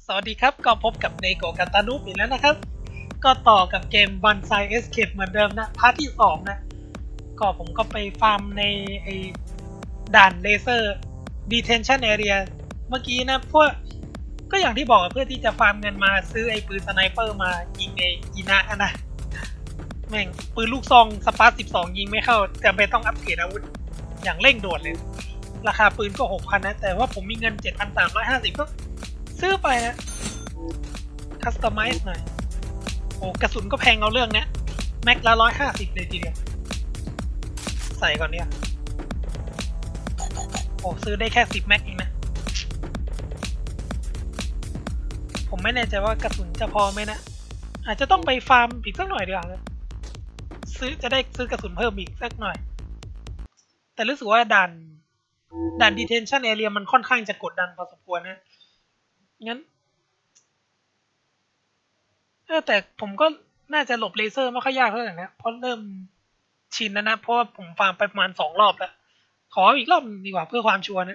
สวัสดีครับก็พบกับเนโกะกับตานุอีกแล้วนะครับก็ต่อกับเกม Bonsai Escape เหมือนเดิมนะพาร์ทที่2นะก็ผมก็ไปฟาร์มในไอ้ด่านเลเซอร์ Detention Area เมื่อกี้นะพวกก็อย่างที่บอกเพื่อที่จะฟาร์มเงินมาซื้อไอ้ปืนสไนเปอร์มายิงในอีนะนะแม่งปืนลูกซองสปาร์ต12ยิงไม่เข้าจำเป็นต้องอัปเกรดอาวุธอย่างเร่งด่วนเลยราคาปืนก็ 6,000 นะแต่ว่าผมมีเงิน 7,350 ก็ซื้อไปนะคัสตอมไมซ์หน่อยโอ้กระสุนก็แพงเอาเรื่องเนี้ยแม็กละ150เลยทีเดียวใส่ก่อนเนี่ยโอ้ซื้อได้แค่10แม็กเองนะผมไม่แน่ใจว่ากระสุนจะพอไหมนะอาจจะต้องไปฟาร์มอีกสักหน่อยดีกว่าจะได้ซื้อกระสุนเพิ่มอีกสักหน่อยแต่รู้สึกว่าด่าน detention area มันค่อนข้างจะกดดันพอสมควรนะงั้นแต่ผมก็น่าจะหลบเลเซอร์ไม่ค่อยยากเท่าไหร่นะเพราะเริ่มชินแล้วนะเพราะว่าผมฟาร์มไปประมาณ2 รอบแล้วขออีกรอบดีกว่าเพื่อความชัวร์นะ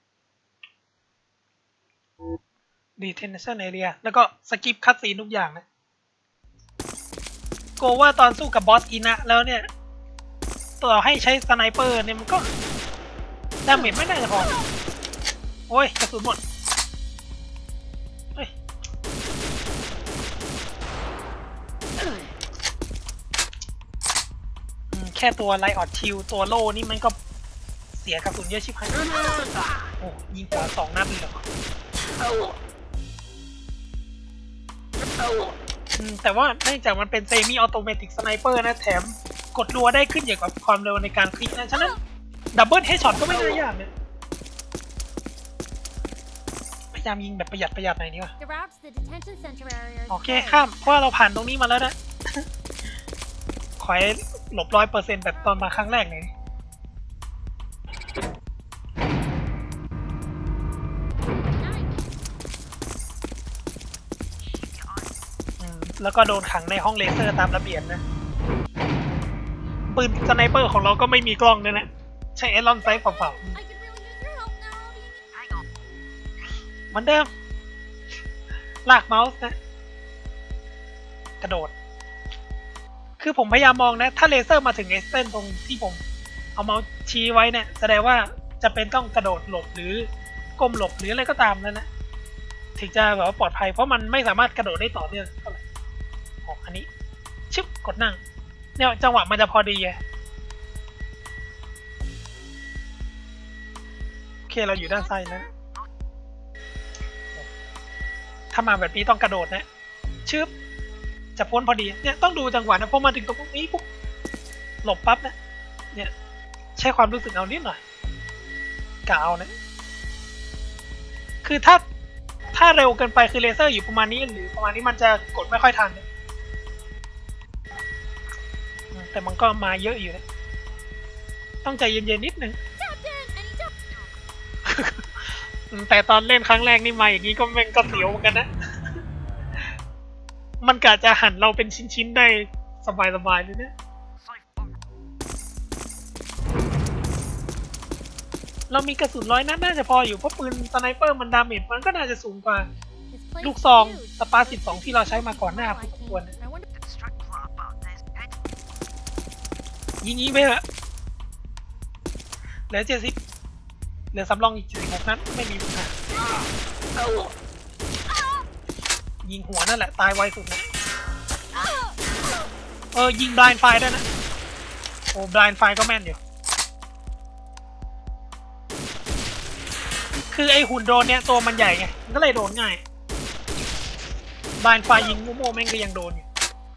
detention area แล้วก็สกิปคัตซีนทุกอย่างนะโกว่าตอนสู้กับบอสอีนะแล้วเนี่ยต่อให้ใช้สไนเปอร์เนี่ยมันก็ดาเมจไม่น่าจะพอโอ้ยกระสุนหมดแค่ตัวไลออดชิลตัวโล่นี่มันก็เสียกระสุนเยอะชิบหายโอ้ยิงหัว2 นัดเลยเหรอแต่ว่าเนื่องจากมันเป็นเซมิออโตเมติกสไนเปอร์นะแถมกดรัวได้ขึ้นอย่างกับความเร็วในการคลิกนะฉะนั้นดับเบิลเฮดช็อตก็ไม่น่ายากเนี่ยพยายามยิงแบบประหยัดหน่อยนี่วะโอเคข้ามเพราะเราผ่านตรงนี้มาแล้วนะขอให้หลบ100%แบบตอนมาครั้งแรกเลยแล้วก็โดนขังในห้องเลเซอร์ตามระเบียบนะปืนสไนเปอร์ของเราก็ไม่มีกล้องด้วยนะใช้เอลอนไซส์เปล่าๆเหมือนเดิมลากเมาส์นะกระโดดคือผมพยายามมองนะถ้าเลเซอร์มาถึงเส้นตรงที่ผมเอาเมาส์ชี้ไว้เนี่ยแสดงว่าจะเป็นต้องกระโดดหลบหรือก้มหลบหรืออะไรก็ตามแล้วนะถึงจะแบบว่าปลอดภัยเพราะมันไม่สามารถกระโดดได้ต่อเนื่องเท่าไหร่อันนี้ชึบกดนั่งเนี่ยจังหวะมันจะพอดีโอเคเราอยู่ด้านซ้ายนะถ้ามาแบบนี้ต้องกระโดดนะชึบจะพ้นพอดีเนี่ยต้องดูจังหวะนะพอมาถึงตรงนี้ปุ๊บหลบปั๊บนะเนี่ยใช้ความรู้สึกเอานิดหน่อยกะเอานะคือถ้าเร็วเกินไปคือเลเซอร์อยู่ประมาณนี้หรือประมาณนี้มันจะกดไม่ค่อยทันแต่มันก็มาเยอะอยู่นะต้องใจเย็นๆนิดนึงแต่ตอนเล่นครั้งแรกนี่มาอย่างนี้ก็แม่งก็เสียวเหมือนกันนะมันกะจะหั่นเราเป็นชิ้นๆได้สบายๆเลยนะเรามีกระสุน100 นัดน่าจะพออยู่เพราะปืนสไนเปอร์มันดาเมจมันก็น่าจะสูงกว่าลูกซองสปาร์ต12ที่เราใช้มาก่อนหน้าพอสมควรนะยิงไปเถอะเหลือ70เหลือสำรองอีก76 นัดไม่มีปัญหายิงหัวนั่นแหละตายไวสุดนะยิงบลายน์ไฟได้นะโอ้บลายน์ไฟก็แม่นอยู่คือไอหุ่นโดนเนี่ยตัวมันใหญ่ไงมันก็เลยโดนง่ายบลายน์ไฟยิงโม่ๆแม่งก็ยังโดนอยู่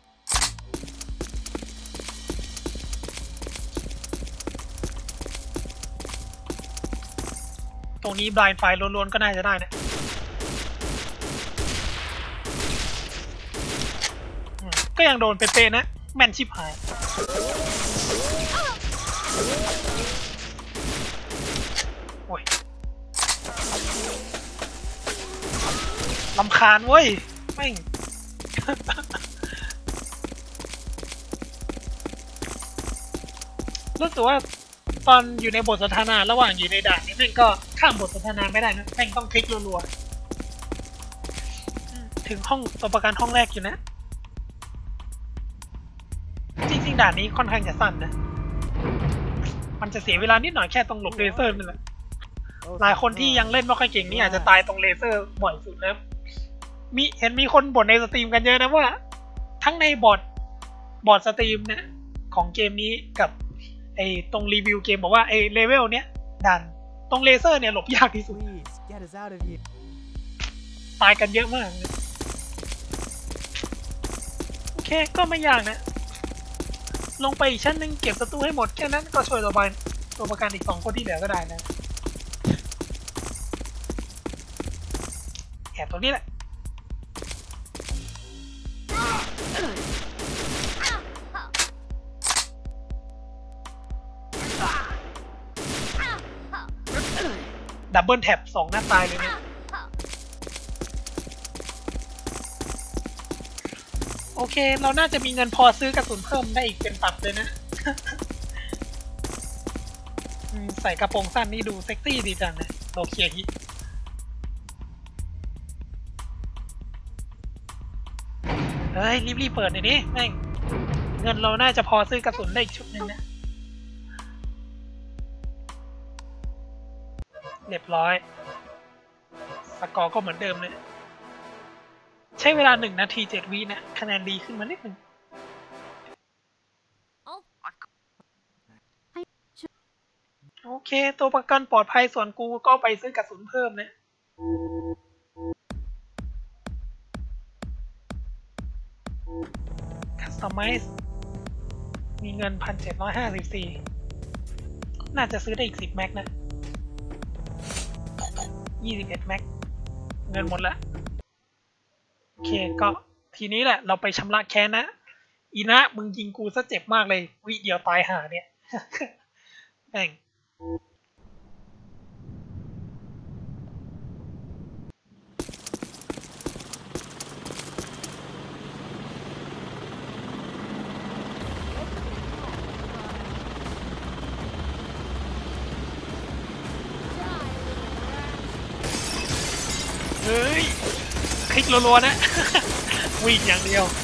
ตรงนี้บลายน์ไฟล้วนๆก็น่าจะได้นะก็ยังโดนเป๊ะๆนะแม่นชิบหายโอ้ยรำคาญเว้ยแม่งรู้สึกว่าตอนอยู่ในบทสนทนาระหว่างอยู่ในด่านนี้แม่งก็ข้ามบทสนทนาไม่ได้นะแม่งต้องคลิกรัวๆถึงห้องตัวประกันห้องแรกอยู่นะจริงๆด่านนี้ค่อนข้างจะสั้นนะมันจะเสียเวลานิดหน่อยแค่ตรงหลบเลเซอร์นั่นแหละหลายคนที่ยังเล่นไม่ค่อยเก่งนี่อาจจะตายตรงเลเซอร์บ่อยสุดนะเห็นมีคนบ่นในสตรีมกันเยอะนะว่าทั้งในบอร์ดสตรีมนะของเกมนี้กับไอ้ตรงรีวิวเกมบอกว่าไอ้เลเวลเนี้ยด่านตรงเลเซอร์เนี่ยหลบยากที่สุดตายกันเยอะมากเลยโอเคก็ไม่ยากนะลงไปอีกชั้นหนึ่งเก็บศัตรูให้หมดแค่นั้นก็ช่วยตัวประกันอีก2 คนที่เหลือก็ได้นะแอบตรงนี้แหละดับเบิลแท็บ2 หน้าตายเลยเนี่ยโอเคเราน่าจะมีเงินพอซื้อกระสุนเพิ่มได้อีกเป็นตับเลยนะ ใส่กระโปรงสั้นนี่ดูเซ็กซี่ดีจังนะโนเกียฮิเฮ้ยรีบเปิดหน่อยดิแม่งเงินเราน่าจะพอซื้อกระสุนได้อีกชุดหนึ่งนะเรียบร้อยสกอร์ก็เหมือนเดิมเลยใช้เวลา1 นาที 7 วินะคะแนนดีขึ้นมานิดนึงโอเคตัวประกันปลอดภัยส่วนกูก็ไปซื้อกระสุนเพิ่มนะคัสตอมไมซ์มีเงิน 1,754 น่าจะซื้อได้อีก10 แม็กนะ21 แม็กเงินหมดละโอเคก็ทีนี้แหละเราไปชำระแค้นนะอีนะมึงยิงกูซะเจ็บมากเลยวิเดียวตายห่าเนี่ยแม่งเฮ้ยคลิกรัวๆนะ วิ่งอย่างเดียว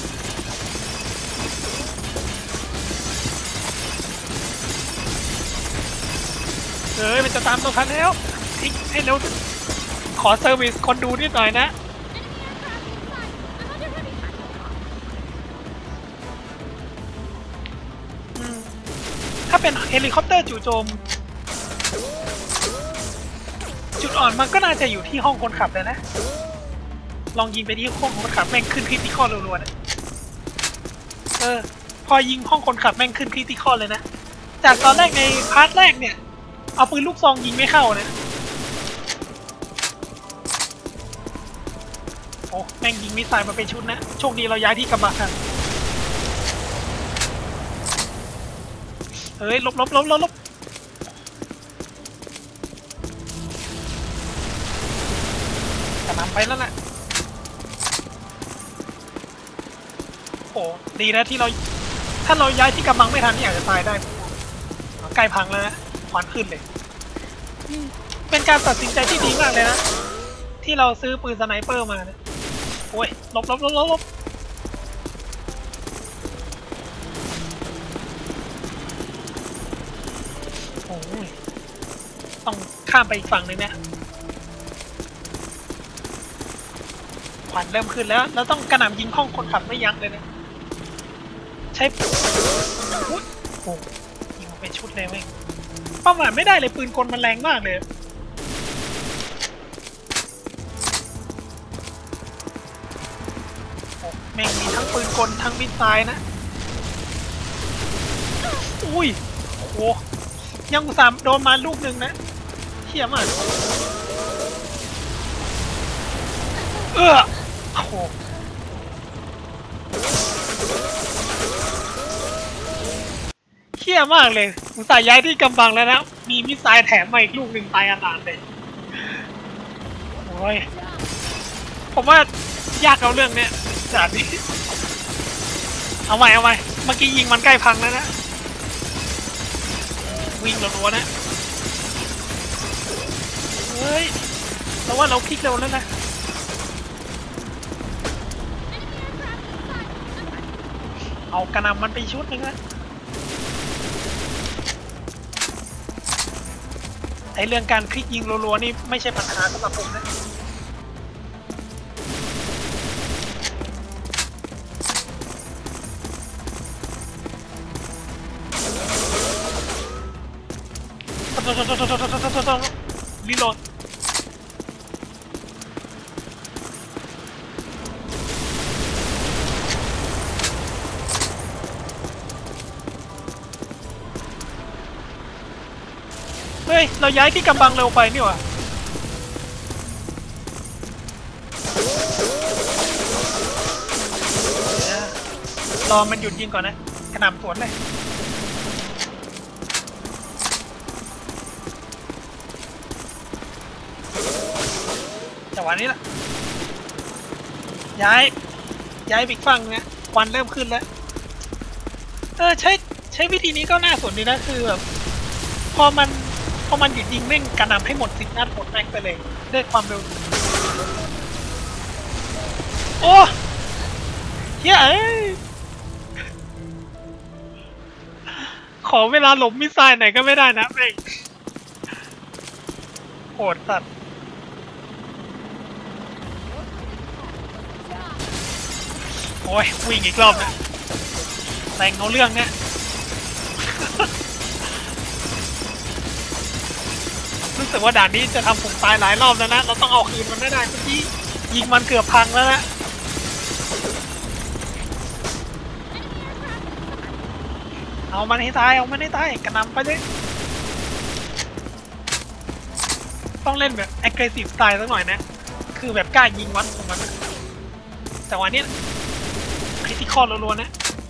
เฮ้ยมันจะตามตัวทันแล้วคลิกให้เร็วขอเซอร์วิสคนดูนิดหน่อยนะถ้าเป็นเฮลิคอปเตอร์จู่โจมจุดอ่อนมันก็น่าจะอยู่ที่ห้องคนขับเลยนะลองยิงไปที่ห้องคนขับแม่งขึ้นคริติคอลรัวๆนะพอยิงห้องคนขับแม่งขึ้นคริติคอลเลยนะจากตอนแรกในพาร์ทแรกเนี่ยเอาปืนลูกซองยิงไม่เข้านะโอ้แม่งยิงมิสไซล์มาเป็นชุดนะโชคดีเราย้ายที่กำบังกันเฮ้ยลบจะนำไปแล้วแหละโอ้ดีนะที่ถ้าเราย้ายที่กำบังไม่ทันนี่อาจจะตายได้ใกล้พังแล้วนะควันขึ้นเลยเป็นการตัดสินใจที่ดีมากเลยนะที่เราซื้อปืนสไนเปอร์มาเนี่ยโอ้ยลบโอ้ยต้องข้ามไปอีกฝั่งนึงนะควันเริ่มขึ้นแล้วเราต้องกระหน่ำยิงห้องคนขับไม่ยั้งเลยนะใช้โอ้ยิงเป็นชุดเลยเว้ยประมาทไม่ได้เลยปืนกลมันแรงมากเลยแม่งมีทั้งปืนกลทั้งมิสไซล์นะอุ้ยโอ้ยังอุตส่าห์โดนมาลูกหนึ่งนะเหี้ยมากโอ้โหเหี้ยมากเลยอุตส่าห์ย้ายที่กำบังแล้วนะมีมิสไซล์แถมมาอีกลูกหนึ่งตายอนาถเลยโอ้ยผมว่ายากเอาเรื่องเนี้ยจากนี้เอาใหม่เมื่อกี้ยิงมันใกล้พังแล้วนะวิ่งรัวๆนะเฮ้ยแต่ว่าเราคลิกเร็วแล้วนะเอากระหน่ำมันไปชุดนึงนะไอเรื่องการคลิกยิงรัวๆนี่ไม่ใช่ปัญหาสำหรับผมนะรีโหลดเฮ้ยเราย้ายที่กำบังเร็วไปนี่หว่ารอมันหยุดยิงก่อนนะกระหน่ำสวนเลยจังหวะนี้ละย้ายไปอีกฝั่งเนี่ยควันเริ่มขึ้นแล้วใช้วิธีนี้ก็น่าสนดีนะคือแบบพอมันหยุดยิงเร่งกระหน่ำให้หมด10 นัดหมดแม็กไปเลยด้วยความเร็วโอ้เฮ้ยขอเวลาหลบมิสไซล์ไหนก็ไม่ได้นะเม่งโหดสัตว์โอ้ยวิ่งอีกรอบนะแต่งเอาเรื่องเนี่ยรู้สึกว่าด่านนี้จะทำผมตายหลายรอบแล้วนะเราต้องเอาคืนมันได้เมื่อกี้ยิงมันเกือบพังแล้วนะเอามันให้ตายกระหน่ำไปเลยต้องเล่นแบบ aggressive style สักหน่อยนะคือแบบกล้ายิงวัดของมันแต่วันนี้คริติคอลรัวๆนะ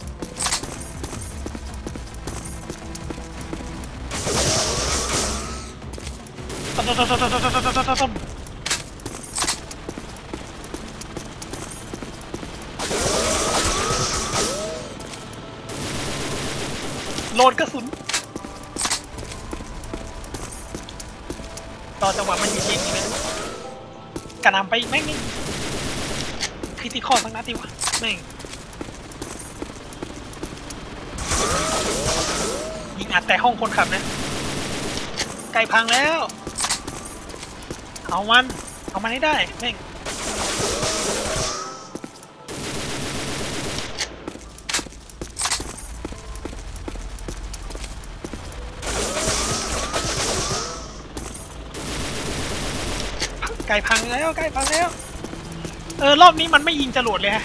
โหลดกระสุนต่อจังหวะมันยิงๆนะกระหน่ำไปอีกแม่งนี่คริติคอลทั้งนัดดีวะแม่งยิงอัดแต่ห้องคนขับนะไก่พังแล้วเอามันให้ได้แม่งไก่พังแล้วรอบนี้มันไม่ยิงจรวดเลยฮะ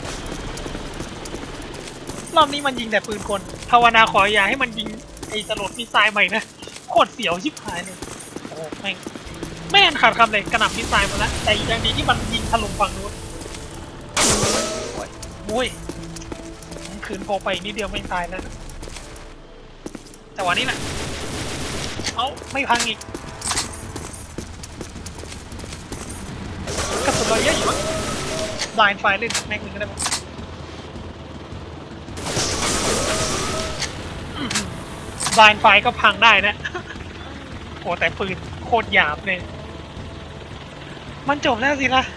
รอบนี้มันยิงแต่ปืนกลภาวนาขออย่าให้มันยิงไอ้จรวดมิสไซล์ใหม่นะโคตรเสียวชิบหายเลยโอ้แม่งไม่อันขาดคำเลยกระหน่ำมิสไซล์มาแล้วแต่อย่างดีที่มันยิงถล่มฝั่งนู้นโอ้ยคืนโผล่ไปนิดเดียวไม่ตายแล้วแต่วันนี้นะเอาไม่พังอีกกระสุนเราเยอะอยู่มั้งบลายไฟเล่นแม็กหนึ่งก็ได้มั้งบลายไฟก็พังได้นะโอ้แต่ปืนโคตรหยาบเลยมันจบแล้วสินะ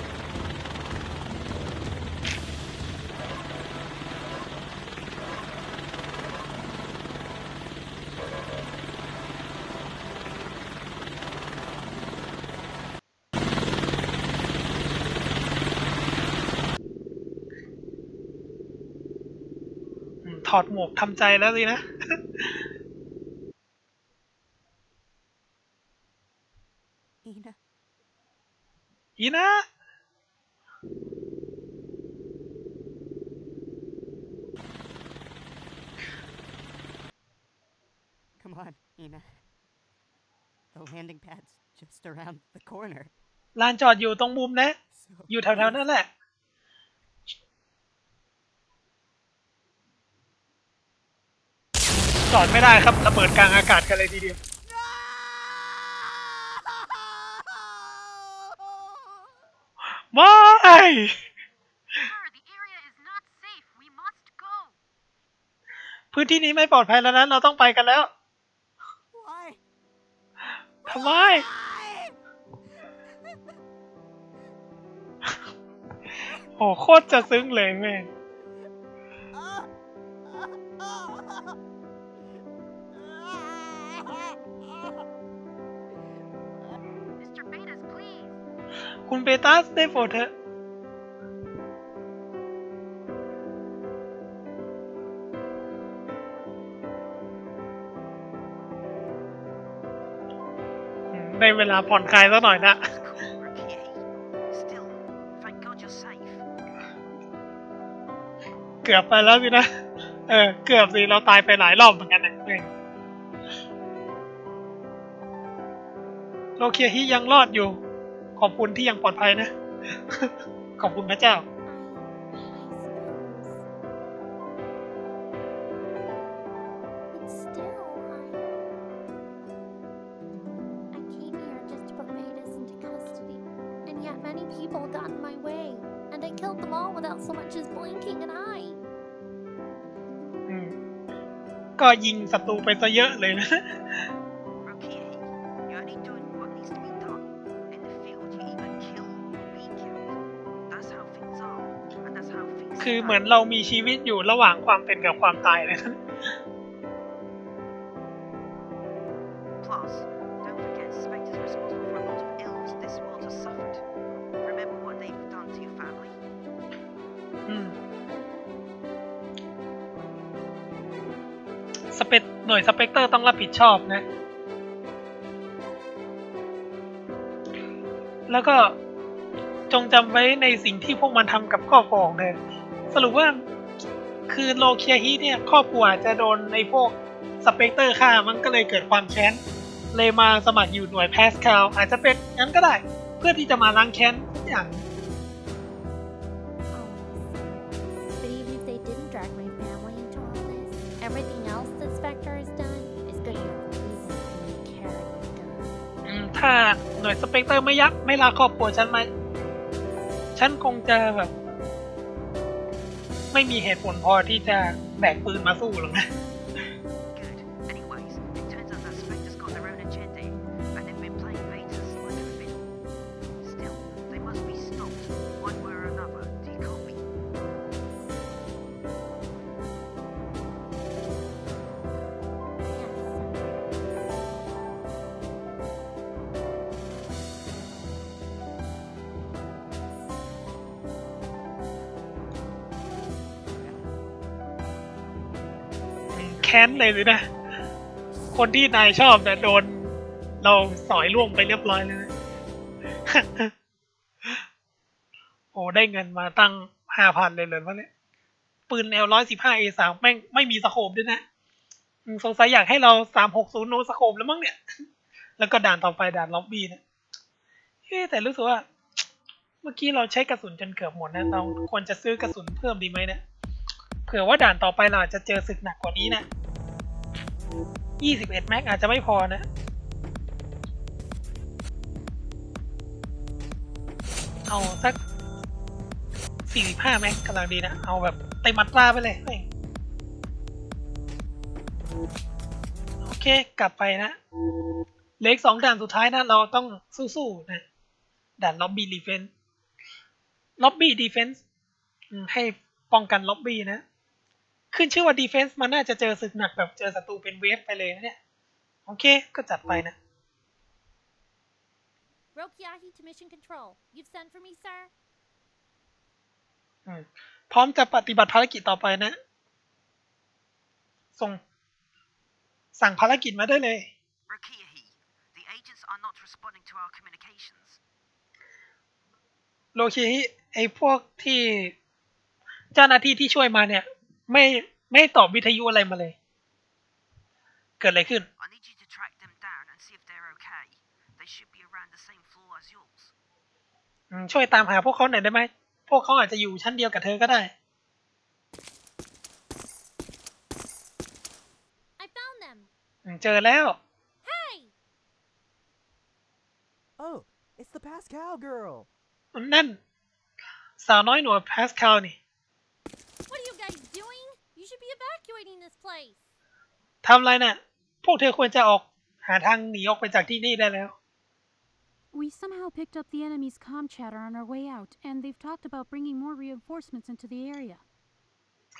ถอดหมวกทำใจแล้วสินะอีนะ Come on, Ina. The landing pad's just around the corner. ลานจอดอยู่ตรงมุมนะ อยู่แถวๆนั่นแหละจอดไม่ได้ครับระเบิดกลางอากาศกันเลยทีเดียวไม่พื้นที่นี้ไม่ปลอดภัยแล้วนะเราต้องไปกันแล้วทำไมโอ้โคตรจะซึ้งเลยแม่ Mr. Betas, please. คุณเบตัสได้โปรดเถอะได้เวลาผ่อนคลายซะหน่อยนะ Still, thank God you're safe. เกือบไปแล้วสินะเกือบสิเราตายไปหลายรอบเหมือนกันนะโลเคียฮิยังรอดอยู่ขอบคุณที่ยังปลอดภัยนะ ขอบคุณพระเจ้า But still, I came here just to put Betas into custody, and yet many people got in my way, and I killed them all without so much as blinking an eye. ก็ยิงศัตรูไปซะเยอะเลยนะ Rokia, you're only doing what needs to be done. In the field, you either kill or be killed. That's how things are, and that's how things คือ stay. เหมือนเรามีชีวิตอยู่ระหว่างความเป็นกับความตายเลยนะ Plus, don't forget Spectre's responsible for a lot of ills this world has suffered. Remember what they've done to your family? หน่วยสเปกเตอร์ต้องรับผิดชอบนะ แล้วก็จงจำไว้ในสิ่งที่พวกมันทำกับครอบครัวของเธอสรุปว่าคือโลเคียฮิเนี่ยครอบครัวจะโดนในพวกสเปกเตอร์ฆ่ามันก็เลยเกิดความแค้นเลยมาสมัครอยู่หน่วยแพสคาลอาจจะเป็นงั้นก็ได้เพื่อที่จะมาล้างแค้นทุกอย่าง But even if they didn't drag my family into all this, everything else that Spectre has done is good enough reason for me to carry a gun. ถ้าหน่วยสเปกเตอร์ไม่ลาครอบครัวฉันมาฉันคงจะแบบไม่มีเหตุผลพอที่จะแบกปืนมาสู้หรอกนะ Good. Anyways, it turns out that Spectre's got their own agenda, and they've been playing Betas like a fiddle. Still, they must be stopped, one way or another. Do you copy? Yes. แค้นเลยสินะ คนที่นายชอบเนี่ยโดนเราสอยล่วงไปเรียบร้อยเลยนะ โอ้ได้เงินมาตั้ง 5,000 เลยวะเนี่ยปืน L115A3 แม่งไม่มีสโคปด้วยนะสงสัยอยากให้เรา360โนสโคปแล้วมั้งเนี่ย แล้วก็ด่านต่อไปด่านล็อบบี้นะแต่รู้สึกว่า เมื่อกี้เราใช้กระสุนจนเกือบหมดนะเราควรจะซื้อกระสุนเพิ่มดีไหมเนี่ยเผื่อว่าด่านต่อไปเราจะเจอศึกหนักกว่านี้นะ21แม็กอาจจะไม่พอนะเอาสัก45แม็กกำลังดีนะเอาแบบเต็มอัตราไปเลยโอเคกลับไปนะเหลืออีก2ด่านสุดท้ายนะเราต้องสู้ๆนะด่านล็อบบี้ดีเฟนส์ให้ป้องกันล็อบบี้นะขึ้นชื่อว่าดีเฟนส์มันน่าจะเจอศึกหนักแบบเจอศัตรูเป็นเวฟไปเลยนะเนี่ยโอเคก็จัดไปนะ Rokiahi to Mission Control. You've sent for me, sir? พร้อมจะปฏิบัติภารกิจต่อไปนะสั่งภารกิจมาได้เลย Rokiahi, the agents are not responding to our communications. โลคิไอ้พวกที่เจ้าหน้าที่ที่ช่วยมาเนี่ยไม่ตอบวิทยุอะไรมาเลยเกิดอะไรขึ้น I need you to track them down and see if they're okay. They should be around the same floor as yours. ช่วยตามหาพวกเขาหน่อยได้ไหมพวกเขาอาจจะอยู่ชั้นเดียวกับเธอก็ได้ I found them. เจอแล้ว Hey! Oh, it's the Pascal girl. นั่นสาวน้อยหน่วยพาสคาลนี่ What are you guys doing? You should be evacuating this place. ทำอะไรน่ะพวกเธอควรจะออกหาทางหนีออกไปจากที่นี่ได้แล้ว We somehow picked up the enemy's comm chatter on our way out, and they've talked about bringing more reinforcements into the area.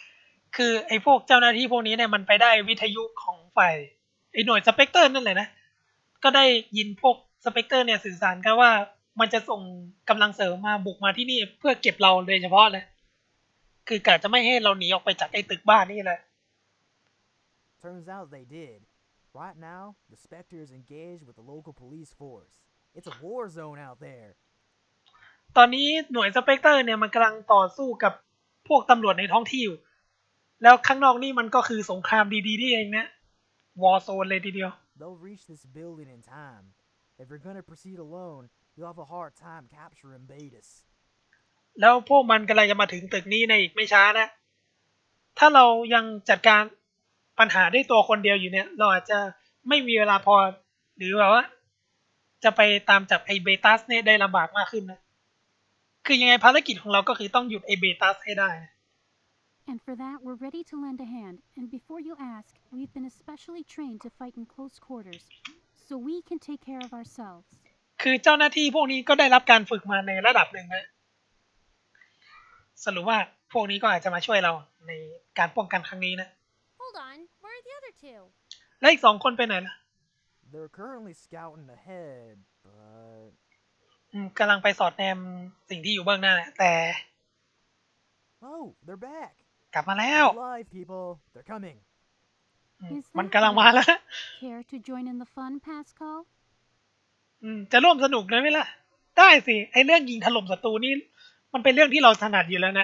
คือไอ้พวกเจ้าหน้าที่พวกนี้เนี่ยมันไปได้วิทยุของฝ่ายไอ้หน่วยสเปกเตอร์นั่นแหละนะก็ได้ยินพวกสเปกเตอร์เนี่ยสื่อสารกันว่ามันจะส่งกำลังเสริมมาบุกมาที่นี่เพื่อเก็บเราโดยเฉพาะเลยคือกะจะไม่ให้เราหนีออกไปจากไอ้ตึกบ้านนี่แหละ Turns out they did. Right now, the Spectre is engaged with the local police force. It's a war zone out there. ตอนนี้หน่วยสเปกเตอร์เนี่ยมันกำลังต่อสู้กับพวกตำรวจในท้องที่อยู่แล้วข้างนอกนี่มันก็คือสงครามดีๆนี่เองนะวอร์โซนเลยทีเดียว They'll reach this building in time. If you're gonna proceed alone, you'll have a hard time capturing Betis. แล้วพวกมันกำลังจะมาถึงตึกนี้ในอีกไม่ช้านะถ้าเรายังจัดการปัญหาด้วยตัวคนเดียวอยู่เนี่ยเราอาจจะไม่มีเวลาพอหรือแบบว่าจะไปตามจับไอ้เบตัสเนี่ยได้ลำบากมากขึ้นนะคือยังไงภารกิจของเราก็คือต้องหยุดไอ้เบตัสให้ได้นะ And for that, we're ready to lend a hand. And before you ask, we've been especially trained to fight in close quarters, so we can take care of ourselves. คือเจ้าหน้าที่พวกนี้ก็ได้รับการฝึกมาในระดับหนึ่งนะสรุปว่าพวกนี้ก็อาจจะมาช่วยเราในการป้องกันครั้งนี้นะ Hold on, where are the other two? และอีก2 คนไปไหนล่ะ They're currently scouting ahead, but... กำลังไปสอดแนมสิ่งที่อยู่เบื้องหน้านะแต่ Oh, they're back. กลับมาแล้ว Alive, people. They're coming. มันกำลังมาแล้ว Care to join in the fun, Pascal? จะร่วมสนุกเลยไหมล่ะได้สิไอเรื่องยิงถล่มศัตรูนี่มันเป็นเรื่องที่เราถนัดอยู่แล้วนะ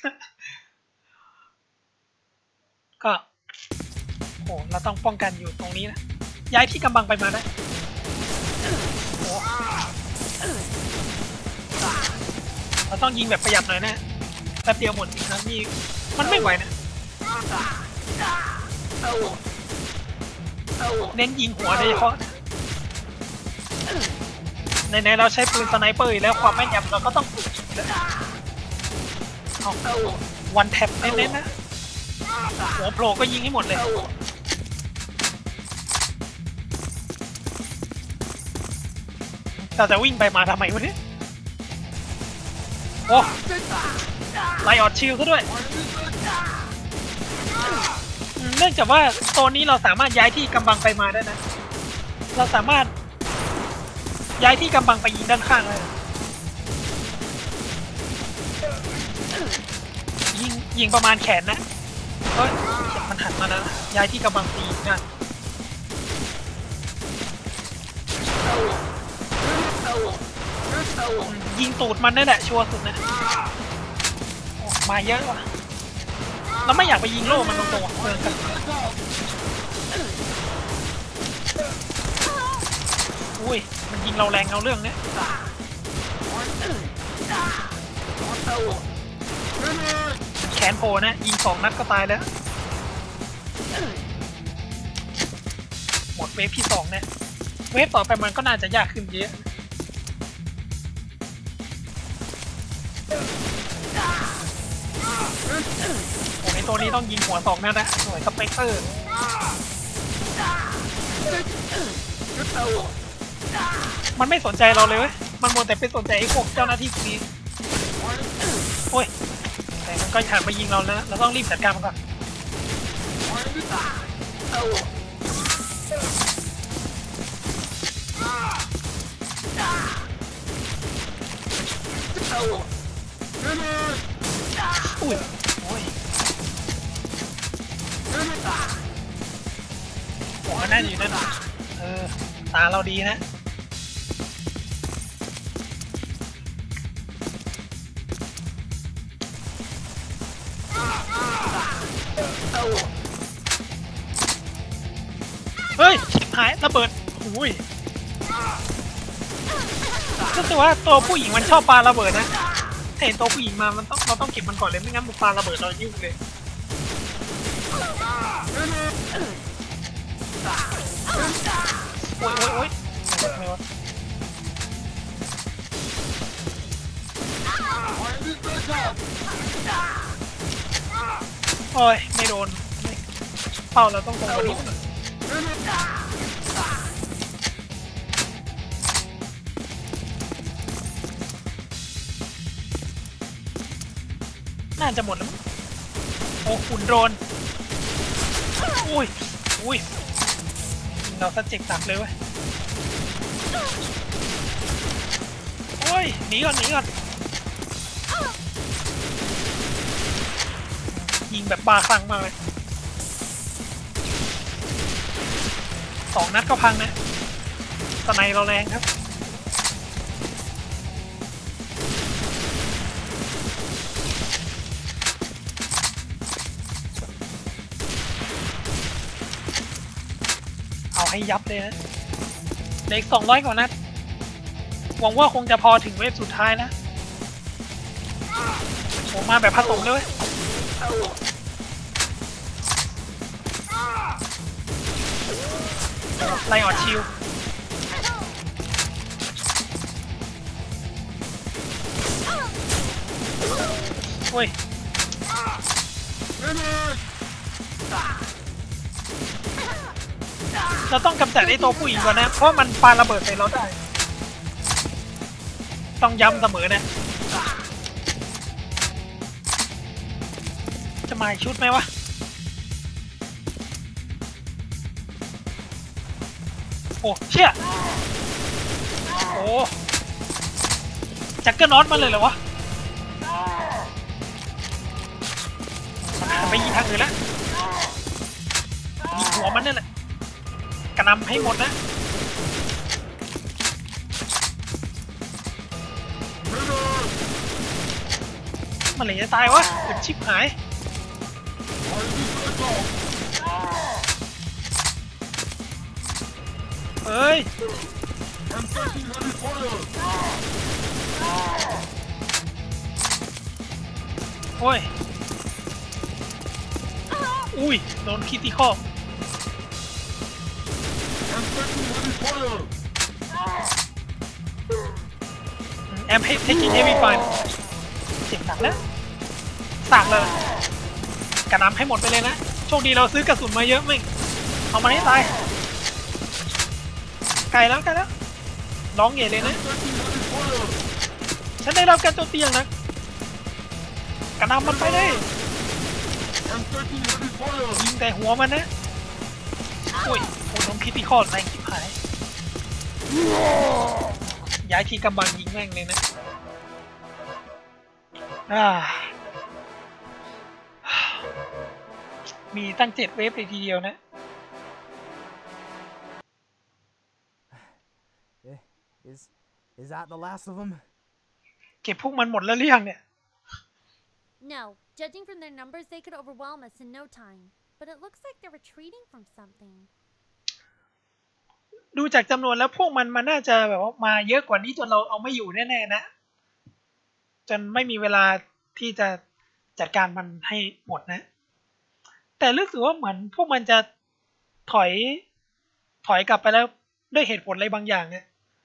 ก็โอ้เราต้องป้องกันอยู่ตรงนี้นะย้ายที่กำบังไปมาได้โอ้เราต้องยิงแบบประหยัดหน่อยนะแป๊บเดียวหมดอีกนะนี่มันไม่ไหวนะเน้นยิงหัวโดยเฉพาะในเราใช้ปืนสไนเปอร์แล้วความแม่นยำเราก็ต้องฝึกเอาวันแท็บเน้นๆนะหัวโผล่ก็ยิงให้หมดเลยแต่วิ่งไปมาทำไมวะเนี่ยโอ้ไลออดชิลซะด้วยเนื่องจากว่าโซนนี้เราสามารถย้ายที่กำบังไปมาได้นะเราสามารถย้ายที่กำบังไปยิงด้านข้างเลยยิงประมาณแขนนะเฮ้ยมันหันมาแล้วย้ายที่กำบังตีนะยิงตูดมันนั่นแหละชัวร์สุดนะมาเยอะว่ะเราไม่อยากไปยิงโล่มันตรงๆเดินกันอุ้ยมันยิงเราแรงเอาเรื่องเนี้ยแขนโผล่นะยิง2 นัดก็ตายแล้วหมดเวฟที่2เนี่ยเวฟต่อไปมันก็น่าจะยากขึ้นเยอะโอ้ในตัวนี้ต้องยิงหัว2 นัดนะหน่วยสเปกเตอร์มันไม่สนใจเราเลยเว้ยมันมัวแต่ไปสนใจไอ้พวกเจ้าหน้าที่นี้โอ้ยแต่มันก็หันมายิงเราแล้วนะเราต้องรีบจัดการมันก่อนอุ้ยโอ้ยโอ้นั่นอยู่นั่นตาเราดีนะเฮ้ยชิบหายระเบิดอุ้ยรู้สึกว่าตัวผู้หญิงมันชอบปาระเบิดนะถ้าเห็นตัวผู้หญิงมาเราต้องเก็บมันก่อนเลยไม่งั้นมันปาระเบิดเรายุ่งเลยโอ้ยไม่วะโอ้ยไม่โดนเป้าเราต้องตรงกว่านี้น่าจะหมดแล้วมั้งโอ้อ้หุ่นโดรนอุ้ยอุ้ยเราสะเจ็บตักเลยเว้ยโอ้ยหนีก่อนหนีก่อนยิงแบบบ้าคลั่งมากเลย2 นัดก็พังนะสไนเราแรงครับเอาให้ยับเลยนะเหลืออีก200 กว่านัดหวังว่าคงจะพอถึงเวฟสุดท้ายนะโหมาแบบผสมเลยเว้ยไล่ออดชิลโอ้ยเราต้องกำจัดไอ้ตัวผู้หญิงก่อนนะเพราะมันปาระเบิดใส่เราได้ต้องย้ำเสมอนะจะมาอีกชุดไหมวะโอ้เชี่ยโอ้จักเกอร์น็อตมาเลยเหรอวะมันไปยิงทางอื่นแล้วยิงหัวมันนั่นแหละกระนำให้หมดนะมันเลยจะตายวะเป็นชิบหายเฮ้ยโอ้ยอุ้ยโดนคิตตี้ข้อแอมให้กินเฮฟวี่ไฟเจ็บหนักนะสั่งเลยกระน้ำให้หมดไปเลยนะโชคดีเราซื้อกระสุนมาเยอะมั้งเอามาให้ตายไกลแล้วร้องเย่เลยนะฉันได้รับการโจมตีอย่างหนักกระน้ำมันไปเลยยิงแต่หัวมันนะอุ้ยโอ้น้องคิตตี้ข้อแรงชิบหายย้ายที่กำบังยิงแม่งเลยนะมีตั้ง7 เวฟเลยทีเดียวนะ Is that the last of them? เก็บพวกมันหมดแล้วหรือยังเนี่ย No, judging from their numbers, they could overwhelm us in no time. But it looks like they're retreating from something. ดูจากจำนวนแล้วพวกมันน่าจะแบบว่ามาเยอะกว่านี้จนเราเอาไม่อยู่แน่ๆนะจนไม่มีเวลาที่จะจัดการมันให้หมดนะแต่รู้สึกว่าเหมือนพวกมันจะถอยกลับไปแล้วด้วยเหตุผลอะไรบางอย่างเนี่ย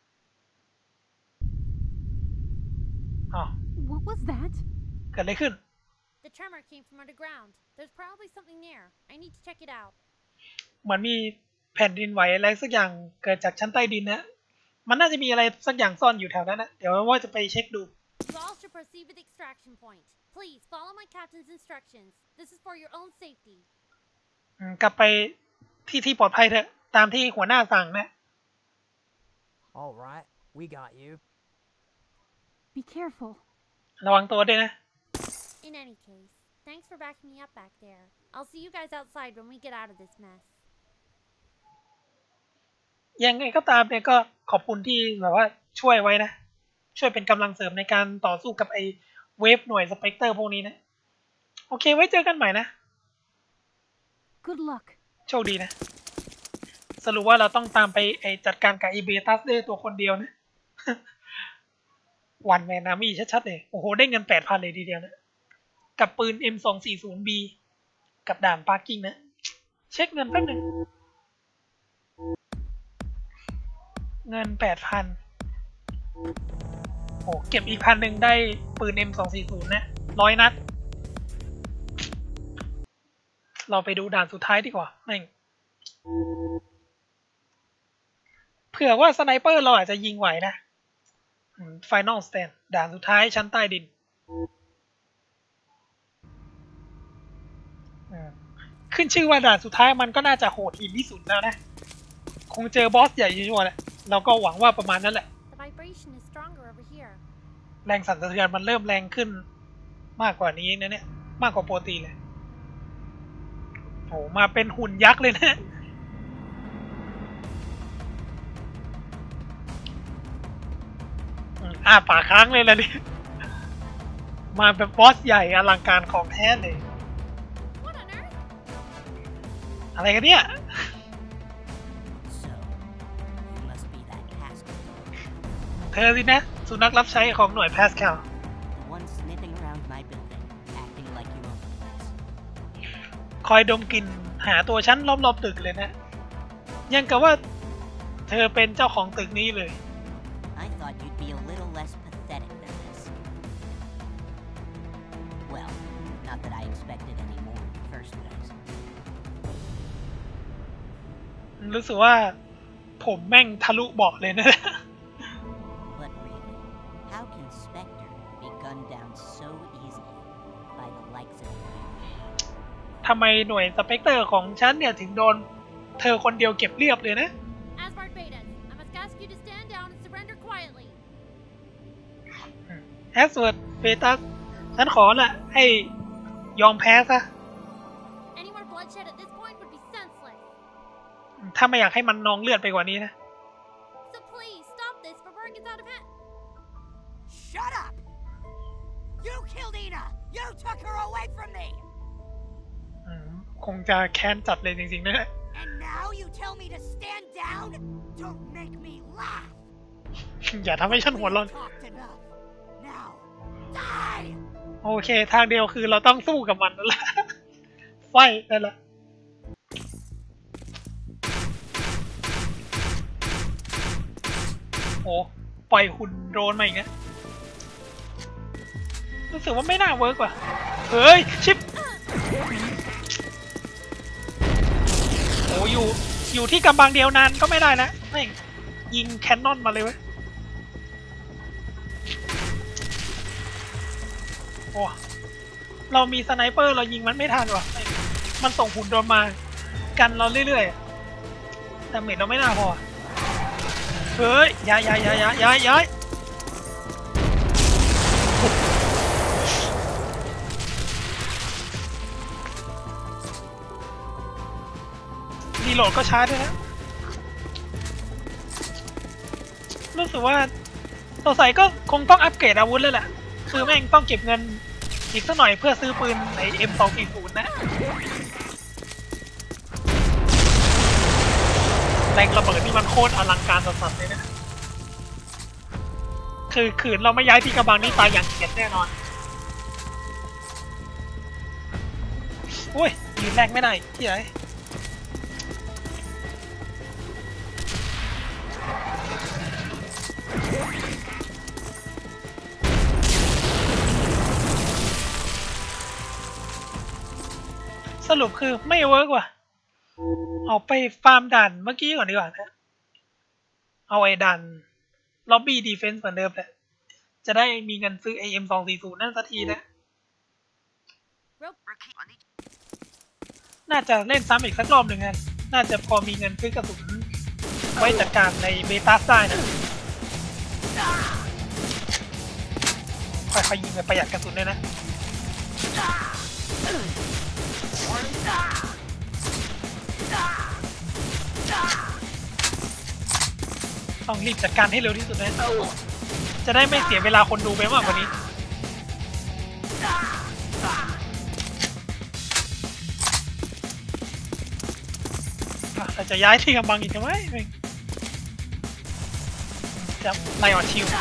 What was that? เกิดอะไรขึ้น The tremor came from underground. There's probably something near. I need to check it out. เหมือนมีแผ่นดินไหวอะไรสักอย่างเกิดจากชั้นใต้ดินนะมันน่าจะมีอะไรสักอย่างซ่อนอยู่แถวนั้นนะเดี๋ยวว่าจะไปเช็คดู You all should proceed with the extraction point. Please follow my captain's instructions. This is for your own safety. กลับไปที่ปลอดภัยเถอะตามที่หัวหน้าสั่งนะ All right, we got you. Be careful. ระวังตัวด้วยนะ In any case, thanks for backing me up back there. I'll see you guys outside when we get out of this mess. ยังไงก็ตามเนี่ยก็ขอบคุณที่แบบว่าช่วยไว้นะช่วยเป็นกำลังเสริมในการต่อสู้กับไอ้เวฟหน่วยสเปกเตอร์พวกนี้นะโอเคไว้เจอกันใหม่นะ Good luck. โชคดีนะสรุปว่าเราต้องตามไปจัดการกับไอเบตัสด้วยตัวคนเดียวนะ วันแมนนามี่ชัดๆเลยโอ้โหได้เงิน 8,000 เลยทีเดียวนะกับปืน M240B กับด่านพาร์กิ้งนะเช็คเงินแป๊บนึงเงิน 8,000 โอ้เก็บอีก 1,000 ได้ปืน M240 นะ100 นัดเราไปดูด่านสุดท้ายดีกว่าแม่งเผื่อว่าสไนเปอร์เราอาจจะยิงไหวนะFinal Stand ด่านสุดท้ายชั้นใต้ดินขึ้นชื่อว่าด่านสุดท้ายมันก็น่าจะโหดหินที่สุดแล้วนะคงเจอบอสใหญ่ชัวร์แหละเราก็หวังว่าประมาณนั้นแหละ The vibration is stronger over here. แรงสั่นสะเทือนมันเริ่มแรงขึ้นมากกว่านี้นะเนี่ยมากกว่าปกติเลยโอ้มาเป็นหุ่นยักษ์เลยนะปากค้างเลยล่ะนี่มาแบบบอสใหญ่อลังการของแท้เลย What on earth? อะไรกันเนี่ย So, you must be that Pascal, เธอสินะสุนัขรับใช้ของหน่วยพาสคาล the one sniffing around my building, acting like you own the place. คอยดมกลิ่นหาตัวฉันรอบๆตึกเลยนะ ยังกับว่าเธอเป็นเจ้าของตึกนี้เลย I thought you'd be a little less pathetic than this. Well, not that I expected any more in the first place. รู้สึกว่าผมแม่งทะลุเบาะเลยนะ But really, how can Spectre be gunned down so easily by the likes of you? ทำไมหน่วยสเปกเตอร์ของฉันเนี่ยถึงโดนเธอคนเดียวเก็บเรียบเลยนะ Asgard Beta, I must ask you to stand down and surrender quietly. แอสเวิร์ดเบตัสฉันขอละให้ยอมแพ้ซะ Any more bloodshed at this point would be senseless. ถ้าไม่อยากให้มันนองเลือดไปกว่านี้นะ So please stop this before it gets out of hand. Shut up! You killed Ina! You took her away from me! คงจะแค้นจัดเลยจริงๆนะ And now you tell me to stand down? Don't make me laugh! อย่าทำให้ฉันหัวร้อน Talked enough. Now, die! โอเคทางเดียวคือเราต้องสู้กับมันนั่นแหละ ไฟนั่นแหละโอ้ปล่อยหุ่นโดรนมาอีกนะรู้สึกว่าไม่น่าเวิร์กว่ะเฮ้ยชิปโอ้อยู่ที่กำบังเดียวนานก็ไม่ได้นะแม่งยิงแคนนอนมาเลยเว้ยโอ้เรามีสไนเปอร์เรายิงมันไม่ทันว่ะมันส่งหุ่นโดนมากันเราเรื่อยๆแต่เมจเราไม่น่าพอเฮ้ยย้ายรีโหลดก็ช้าด้วยนะรู้สึกว่าสงสัยก็คงต้องอัปเกรดอาวุธแล้วแหละคือแม่งต้องเก็บเงินอีกสักหน่อยเพื่อซื้อปืนใน M240 นะแรงระเบิดนี่มันโคตรอลังการสัสๆเลยนะคือขืนเราไม่ย้ายที่กระบังนี่ตายอย่างเกลียดแน่นอนโอ้ยยืนแรงไม่ได้ที่ไหนสรุปคือไม่เวิร์กว่ะเอาไปฟาร์มด่านเมื่อกี้ก่อนดีกว่านะเอาไอ้ด่านล็อบบี้ดีเฟนส์เหมือนเดิมแหละจะได้มีเงินซื้อ AM240 นั่นสักทีนะน่าจะเล่นซ้ำอีกสักรอบหนึ่งกันน่าจะพอมีเงินซื้อกระสุนไว้จัดการในเบต้าได้นะค่อยๆยิงไปประหยัดกระสุนเลยนะต้องรีบจัดการให้เร็วที่สุดนะจะได้ไม่เสียเวลาคนดูไปมากกว่านี้เราจะย้ายที่กำบังอีกไหมจะไล่ออนชิว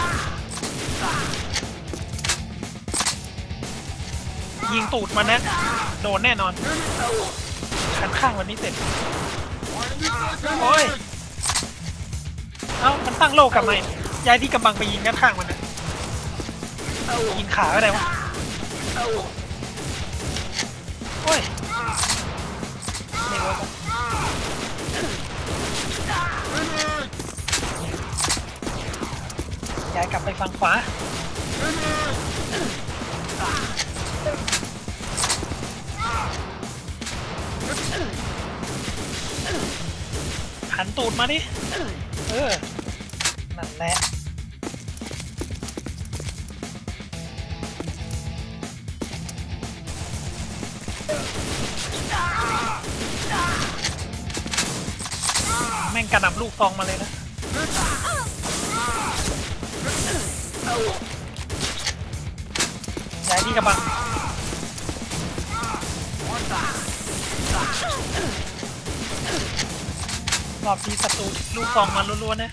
ยิงตูดมันนะโดนแน่นอนขันข้างวันนี้เสร็จโอ้ยเอ้ามันตั้งโลกกลับมาย้ายที่กำบังไปยิงด้านข้างมันนะยิงขาก็ได้วะโอ้ยไม่รู้ย้ายกลับไปฝั่งขวาหันตูดมาดินั่นแหละแม่งกระหน่ำลูกซองมาเลยนะย้ายที่กระบังรอบนี้ศัตรูลูกซองมาล้วนๆนะ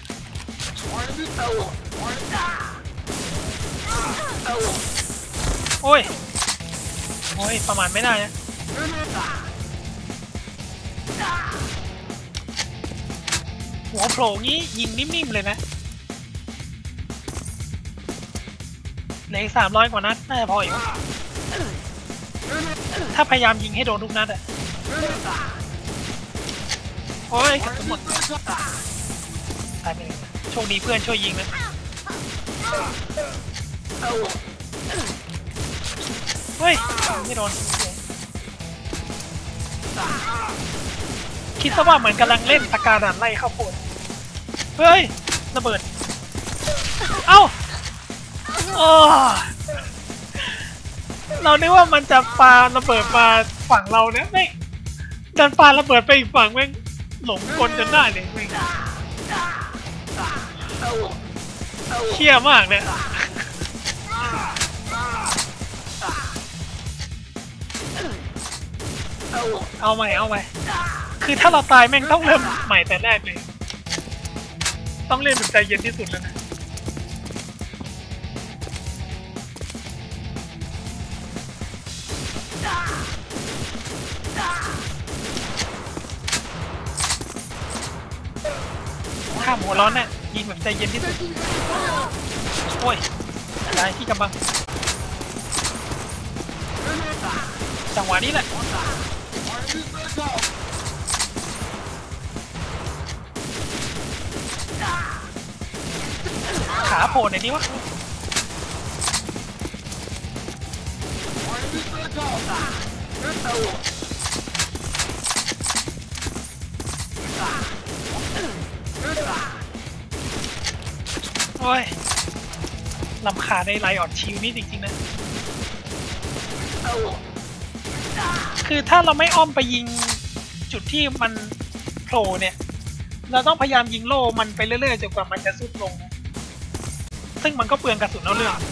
โอ้ยประมาณไม่ได้นะหัวโผล่งี้ยิงนิ่มๆเลยนะเหลือ300 กว่านัดน่าจะพออยู่ถ้าพยายามยิงให้โดนทุกนัดอะโอ้ยกระสุนหมดตายไปเลยโชคดีเพื่อนช่วยยิงนะเฮ้ยไม่โดนคิดซะว่าเหมือนกำลังเล่นตะการด่านไล่ข้าวโพดเฮ้ยระเบิดเอ้าเราคิดว่ามันจะปาระเบิดมาฝั่งเราเนี่ยไม่ดันปาระเบิดไปอีกฝั่งแม่งหลงกลจนได้เลยแม่งเชี่ยมากเนี่ยเอาใหม่คือถ้าเราตายแม่งต้องเริ่มใหม่แต่แรกเลยต้องเล่นแบบใจเย็นที่สุดแล้วนะข้ามหัวร้อนเนี่ยยิงแบบใจเย็นที่สุดโอ้ยได้ที่กำบังจังหวะนี้แหละขาโผล่หน่อยดิวะโอ้ยลำคาในไลออดชิวนี่จริงๆนะคือถ้าเราไม่อ้อมไปยิงจุดที่มันโผล่เนี่ยเราต้องพยายามยิงโล่มันไปเรื่อยๆจนกว่ามันจะสุดลงนะซึ่งมันก็เปลืองกระสุนเอาเรื่อง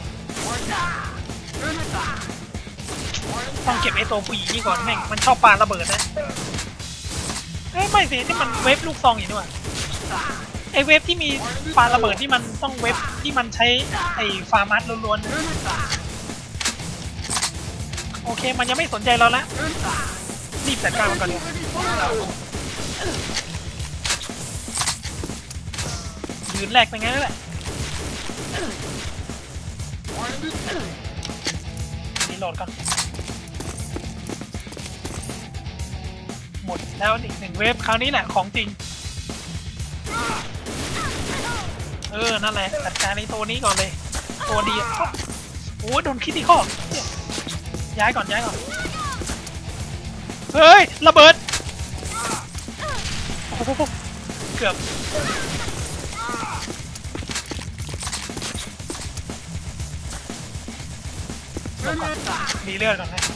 ต้องเก็บไอ้ตัวผู้หญิงนี่ก่อนแม่งมันชอบปาระเบิดนะไม่สิที่มันเวฟลูกซองอยู่ด้วยไอเวฟที่มีปาระเบิดที่มันต้องเวฟที่มันใช้ไอฟาร์มัสล้วนๆโอเคมันยังไม่สนใจเราแล้วรีบจัดการมันก่อนเลยยืนแรกเป็นไงนั่นแหละรีโหลดก่อนหมดแล้วอีก1 เวฟคราวนี้แหละของจริงนั่นแหละจัดการในตัวนี้ก่อนเลยตัวดีโอ้โดนคิดที่ข้อย้ายก่อนเฮ้ยระเบิดโอ้โหเกือบมีเลือดก่อนนะ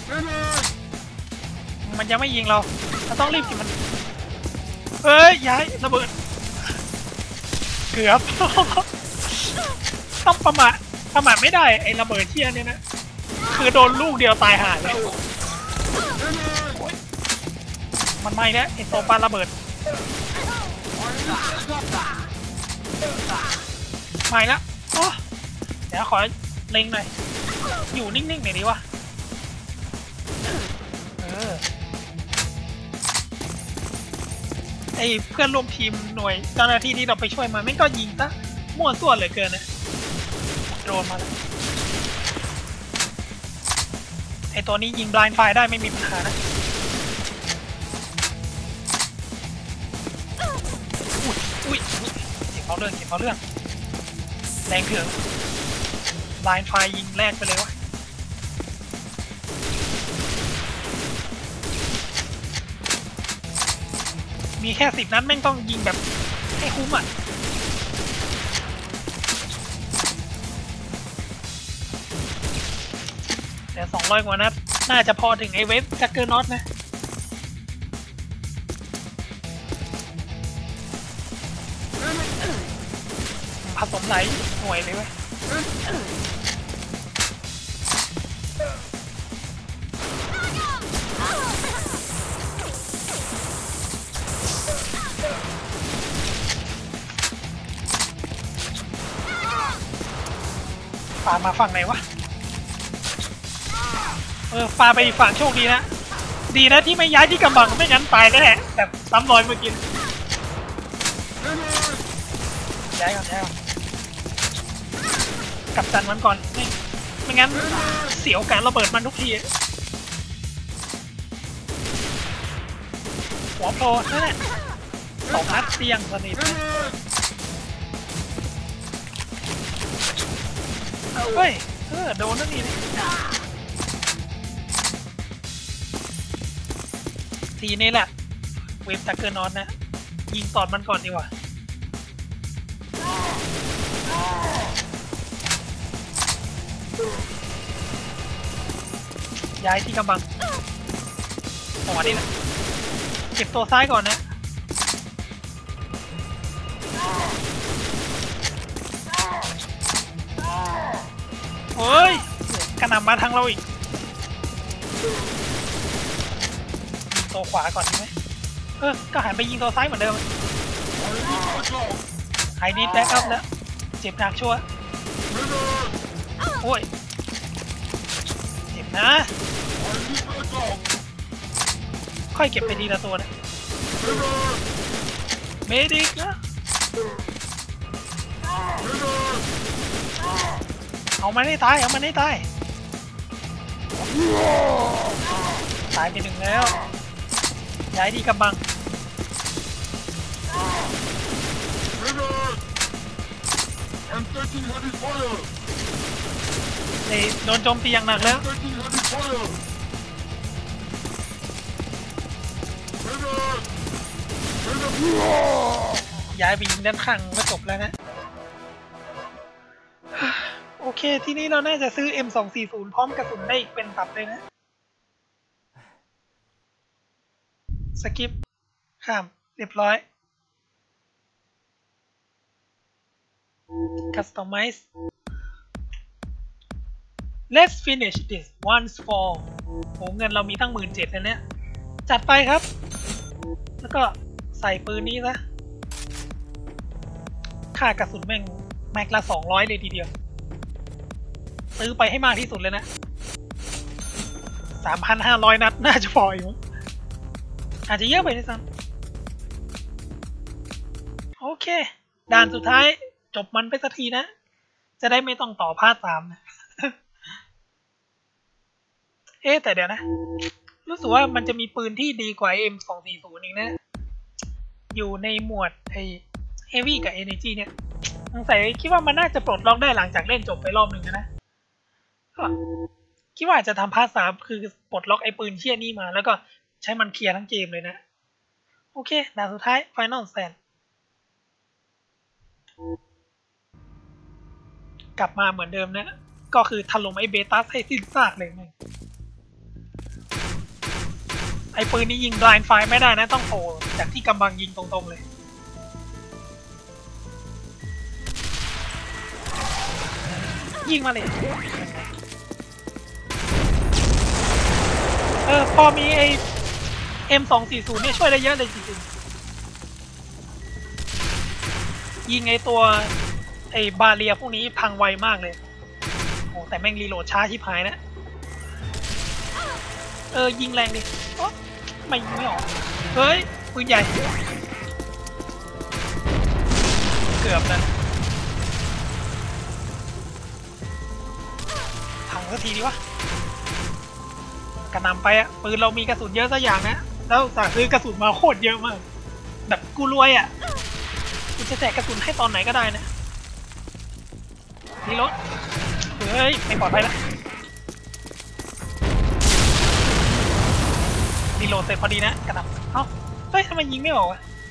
มันยังไม่ยิงเราต้องรีบกินมันเฮ้ยย้ายระเบิดเกือบต้องประมาทไม่ได้ไอ้ระเบิดเที่ยเนี่ยนะคือโดนลูกเดียวตายห่าเลยมันไม่แล้วไอ้ตัวปาระเบิดไม่แล้วเดี๋ยวขอเล็งหน่อยอยู่นิ่งๆหน่อยดีวะไอ้เพื่อนร่วมทีมหน่วยเจ้าหน้าที่ที่เราไปช่วยมันไม่ก็ยิงซะมั่วส่วนเหลือเกินนะโดนมาแล้วไอ้ตัวนี้ยิง blind fire ได้ไม่มีปัญหานะอุ้ยเก็บเอาเรื่องแรงเถื่อน blind fire ยิงแรกไปเลยวะมีมีแค่10 นัดแม่งต้องยิงแบบให้คุ้มอ่ะแต่200 กว่านัดน่าจะพอถึงไอเวฟจักเกอร์น็อตนะผสมหลายหน่วยเลยเว้ยปามาฝั่งไหนวะปาไปอีกฝั่งโชคดีนะดีนะที่ไม่ย้ายที่กำบังไม่งั้นตายแน่แบบซ้ำรอยเมื่อกี้ย้ายก่อนกับจันมันก่อนไม่งั้นเสียโอกาสระเบิดมันทุกทีหัวโผล่นั่นแหละ2 นัดเตียงสนิทเฮ้ยโดนนั่นนี่ทีนี้แหละเวฟจักเกอร์นอนนะยิงตอดมันก่อนดีกว่าย้ายที่กำบังจังหวะนี้นะเก็บตัวซ้ายก่อนนะเฮ้ยกระหน่ำมาทางเราอีกยิงตัวขวาก่อนใช่ไหมก็หันไปยิงตัวซ้ายเหมือนเดิมไฮดีแบ็กอัพแล้วเจ็บหนักชัวร์โอ้ยเจ็บนะค่อยเก็บไปทีละตัวนะเมดิกนะเอามันให้ตายตายไป1แล้วย้ายที่กำบังโดนโจมตีอย่างหนักแล้วย้ายไปยิงด้านข้างก็จบแล้วนะโอเคทีนี้เราน่าจะซื้อ M240 พร้อมกระสุนได้อีกเป็นตับเลยนะสกิปข้ามเรียบร้อย Customize Let's finish this once for โหเงินเรามีตั้ง 17,000 เลยเนี่ยจัดไปครับแล้วก็ใส่ปืนนี้ซะค่ากระสุนแม่งแม็กละ200เลยทีเดียวซื้อไปให้มากที่สุดเลยนะ 3,500 นัดน่าจะพออยู่อาจจะเยอะไปด้วยซ้ำโอเคด่านสุดท้ายจบมันไปสักทีนะจะได้ไม่ต้องต่อภาค 3นะ แต่เดี๋ยวนะรู้สึกว่ามันจะมีปืนที่ดีกว่า M240 อีกนะอยู่ในหมวดไอ้ Heavy กับ Energy เนี่ยสงสัยคิดว่ามันน่าจะปลดล็อกได้หลังจากเล่นจบไปรอบหนึ่งนะก็คิดว่าจะทำภาค 3คือปลดล็อกไอ้ปืนเชี่ยนี่มาแล้วก็ใช้มันเคลียร์ทั้งเกมเลยนะโอเคด่านสุดท้าย Final Stand กลับมาเหมือนเดิมนะก็คือถล่มไอ้เบตัสให้สิ้นซากเลยไอ้ปืนนี้ยิง blind fire ไม่ได้นะต้องโผล่จากที่กำบังยิงตรงๆเลยยิงมาเลยพอมีไอ้ M240 เนี่ยช่วยได้เยอะเลยจริงๆยิงไอ้ตัวไอ้บาเรียพวกนี้พังไวมากเลยโอ้แต่แม่งรีโหลดช้าชิบหายนะยิงแรงดิไม่ยิงไม่ออกเฮ้ยปืนใหญ่เกือบแล้วพังสักทีดีวะกระนำไปอ่ะปืนเรามีกระสุนเยอะสักอย่างนะแล้วสั่งซื้อกระสุนมาโคตรเยอะมากแบบกูรวยอ่ะกูจะแจกกระสุนให้ตอนไหนก็ได้นะนี่รถเฮ้ยไม่ปลอดภัยแล้วรีโหลดเสร็จพอดีนะกระนำเฮ้ยทำไมยิงไม่ออกวะ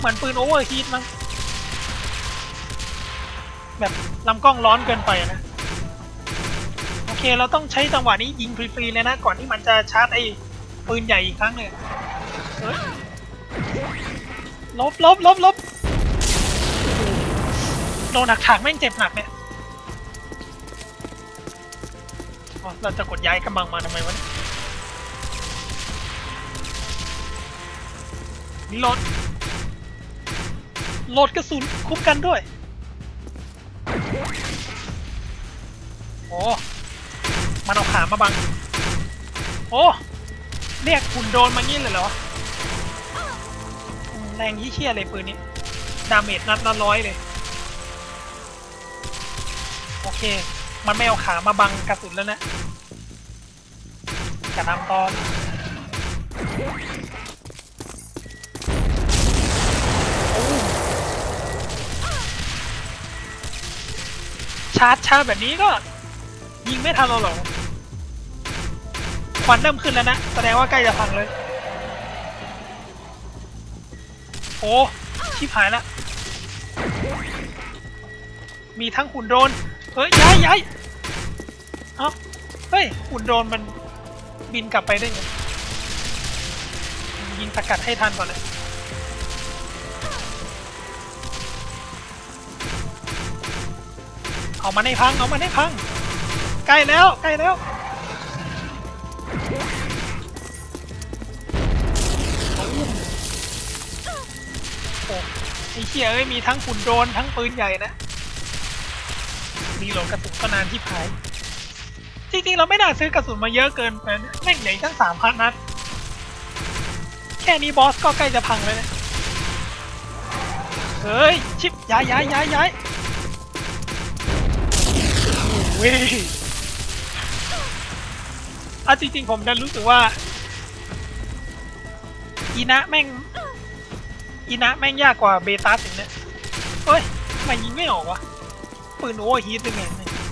มือนปืนโอเวอร์ฮีทมั้งแบบลำกล้องร้อนเกินไปนะโอเคเราต้องใช้จังหวะนี้ยิงฟรีๆเลยนะก่อนที่มันจะชาร์จไอ้ปืนใหญ่อีกครั้งหนึ่งเฮ้ยลบโดนถักแม่งเจ็บหนักเนี่ยเราจะกดย้ายกำบังมาทำไมวะนี่โหลดกระสุนคุ้มกันด้วยโอ้มันเอาขามาบังโอ้เรียกหุ่นโดนมางี้เลยเหรอแรงเชี่ยเลยปืนนี้ดาเมจนัดละ100เลยโอเคมันไม่เอาขามาบังกระสุนแล้วนะกระนำตอนชาร์จแบบนี้ก็ยิงไม่ทันเราหรอกควันเริ่มขึ้นแล้วนะแสดงว่าใกล้จะพังเลยโอ้ชิบหายแล้วมีทั้งหุ่นโดรนเฮ้ยย้ายเอ้าเฮ้ยหุ่นโดรนมันบินกลับไปได้ไงยิงสกัดให้ทันก่อนเลยเอามาให้พังใกล้แล้วโอ้ไอ้เหี้ยเอ้ยมีทั้งหุ่นโดรนทั้งปืนใหญ่นะมีโหลดกระสุนก็นานที่ผายจริงๆเราไม่น่าซื้อกระสุนมาเยอะเกินไปแม่งเหลือตั้ง3,000 นัดแค่นี้บอสก็ใกล้จะพังเลยนะเฮ้ยชิบย้ายเว้ยจริงๆผมดันรู้สึกว่าอีนะแม่งยากกว่าเบต้าสิเนี่ยเฮ้ยทำไมยิงไม่ออกวะปืนโอเวอร์ฮีทเป็นไง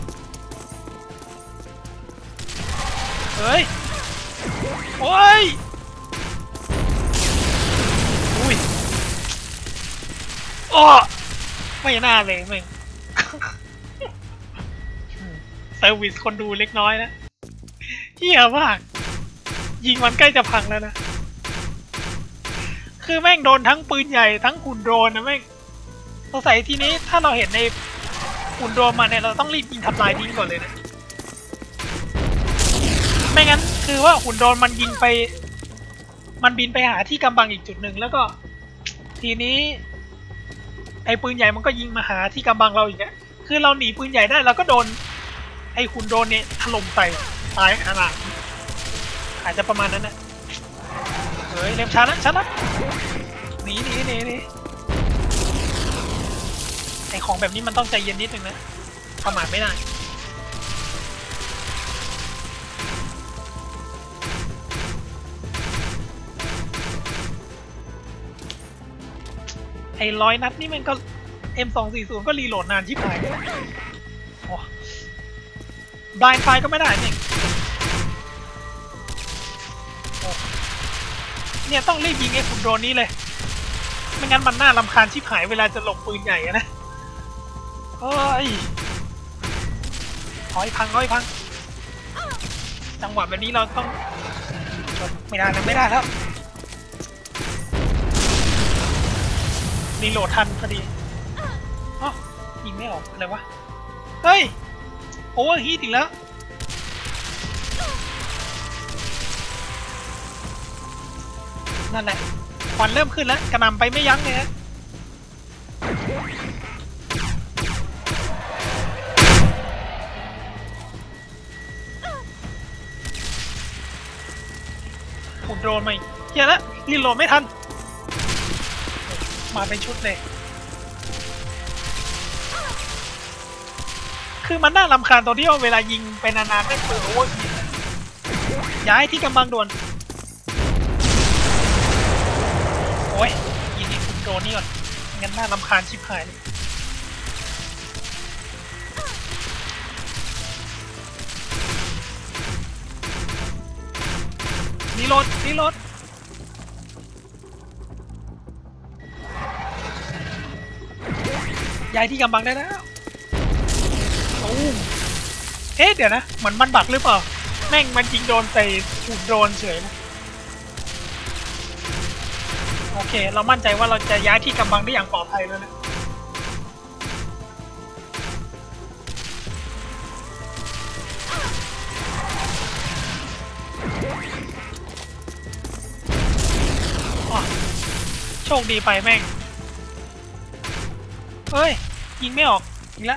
เฮ้ยโอ้ยอุ้ยอ้อไม่น่าเลยแม่งเซอร์วิสคนดูเล็กน้อยนะเหี้ยมากยิงมันใกล้จะพังแล้วนะคือแม่งโดนทั้งปืนใหญ่ทั้งหุ่นโดรนนะแม่งสงสัยทีนี้ถ้าเราเห็นในหุ่นโดรนมาเนี่ยเราต้องรีบยิงทำลายทิ้งก่อนเลยนะไม่งั้นคือว่าหุ่นโดรนมันบินไปหาที่กำบังอีกจุดหนึ่งแล้วก็ทีนี้ไอ้ปืนใหญ่มันก็ยิงมาหาที่กำบังเราอีกนะคือเราหนีปืนใหญ่ได้เราก็โดนไอ้หุ่นโดรนเนี่ยถล่มใส่ตายขนาดอาจจะประมาณนั้นนะเฮ้ยเร็วช้านะหนีไอของแบบนี้มันต้องใจเย็นนิดนึงนะประมาทไม่ได้ไอ้100 นัดนี่มันก็ M240 ก็รีโหลดนานชิบหายเลยโอ้บลายไฟก็ไม่ได้เนี่ยต้องรีบยิงไอ้หุ่นโดรนนี้เลยไม่งั้นมันน่ารำคาญชิบหายเวลาจะหลบปืนใหญ่นะเฮ้ยถอยพังจังหวะแบบนี้เราต้องไม่ได้แล้วรีโหลดทันพอดีอ๋อยิงไม่ออกอะไรวะเฮ้ยโอเวอร์ฮีทอีกแล้วนั่นแหละควันเริ่มขึ้นแล้วกระหน่ำไปไม่ยั้งเลยฮะผมโดนไหมเฮียละรีโหลดไม่ทันมาเป็นชุดเลยคือมันน่ารำคาญตรงที่ว่าเวลายิงไปนานๆไม่ปืนโอ้ยย้ายที่กำบังด่วนโอ้ยยิงไอ้คุณโดนนี่ก่อนงั้นน่ารำคาญชิบหายเลยรีโหลดย้ายที่กำบังได้แล้วโอ้เอ๊ะเดี๋ยวนะเหมือนมันบักหรือเปล่าแม่งมันยิงโดนใส่ถูกโดนเฉยนะโอเคเรามั่นใจว่าเราจะย้ายที่กำบังได้อย่างปลอดภัยแล้วนะโชคดีไปแม่งเฮ้ยยิงไม่ออกอีกแล้ว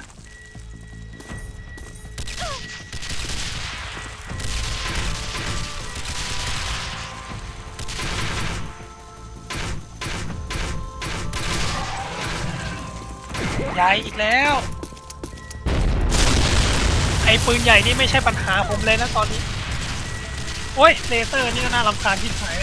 ย้ายอีกแล้วไอ้ปืนใหญ่นี่ไม่ใช่ปัญหาผมเลยนะตอนนี้โอ้ยเลเซอร์นี่ก็น่ารำคาญที่หาย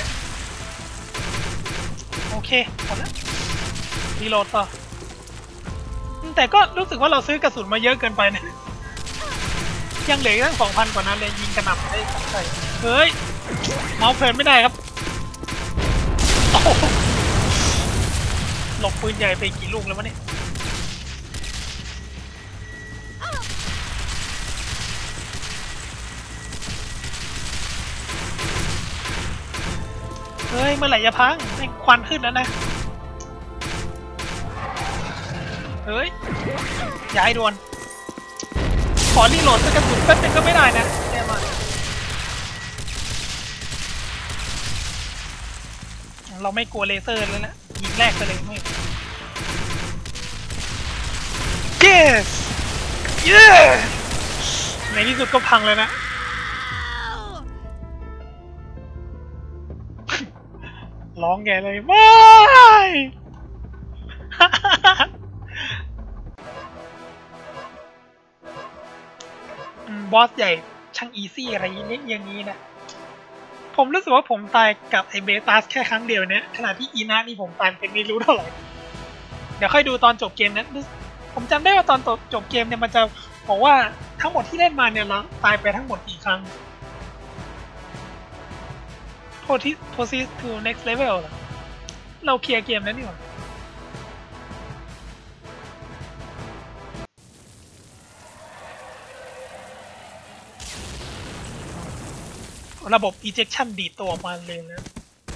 โอเคหมดแล้วรีโหลดต่อแต่ก็รู้สึกว่าเราซื้อกระสุนมาเยอะเกินไปนะยังเหลือตั้ง 2,000 กว่านั้นเลยยิงกระหน่ำได้สักใส่เฮ้ยเมาส์เพลินไม่ได้ครับหลบปืนใหญ่ไปกี่ลูกแล้ววะเนี่ยเฮ้ยเมื่อไหร่จะพังให้ควันขึ้นแล้วนะเฮ้ยย้ายด่วนขอรีโหลดสักกระสุนแป๊บนึงก็ไม่ได้นะแย่มากเราไม่กลัวเลเซอร์แล้วนะยิงแรกไปเลยไม่ yes yes ในที่สุดก็พังเลยนะร้องแกเลยไม่บอสใหญ่ช่างอีซี่อะไรอย่างนี้นะผมรู้สึกว่าผมตายกับไอเบตัสแค่ครั้งเดียวเนี่ยขณะที่อีน่านี่ผมตายเป็นไม่รู้เท่าไหร่เดี๋ยวค่อยดูตอนจบเกมนะผมจำได้ว่าตอนจบเกมเนี่ยมันจะบอกว่าทั้งหมดที่เล่นมาเนี่ยเราตายไปทั้งหมดกี่ครั้ง proceed to next level เหรอเราเคลียร์เกมแล้วนี่หว่าระบบ ejection ดีดตัวออกมาเลยนะ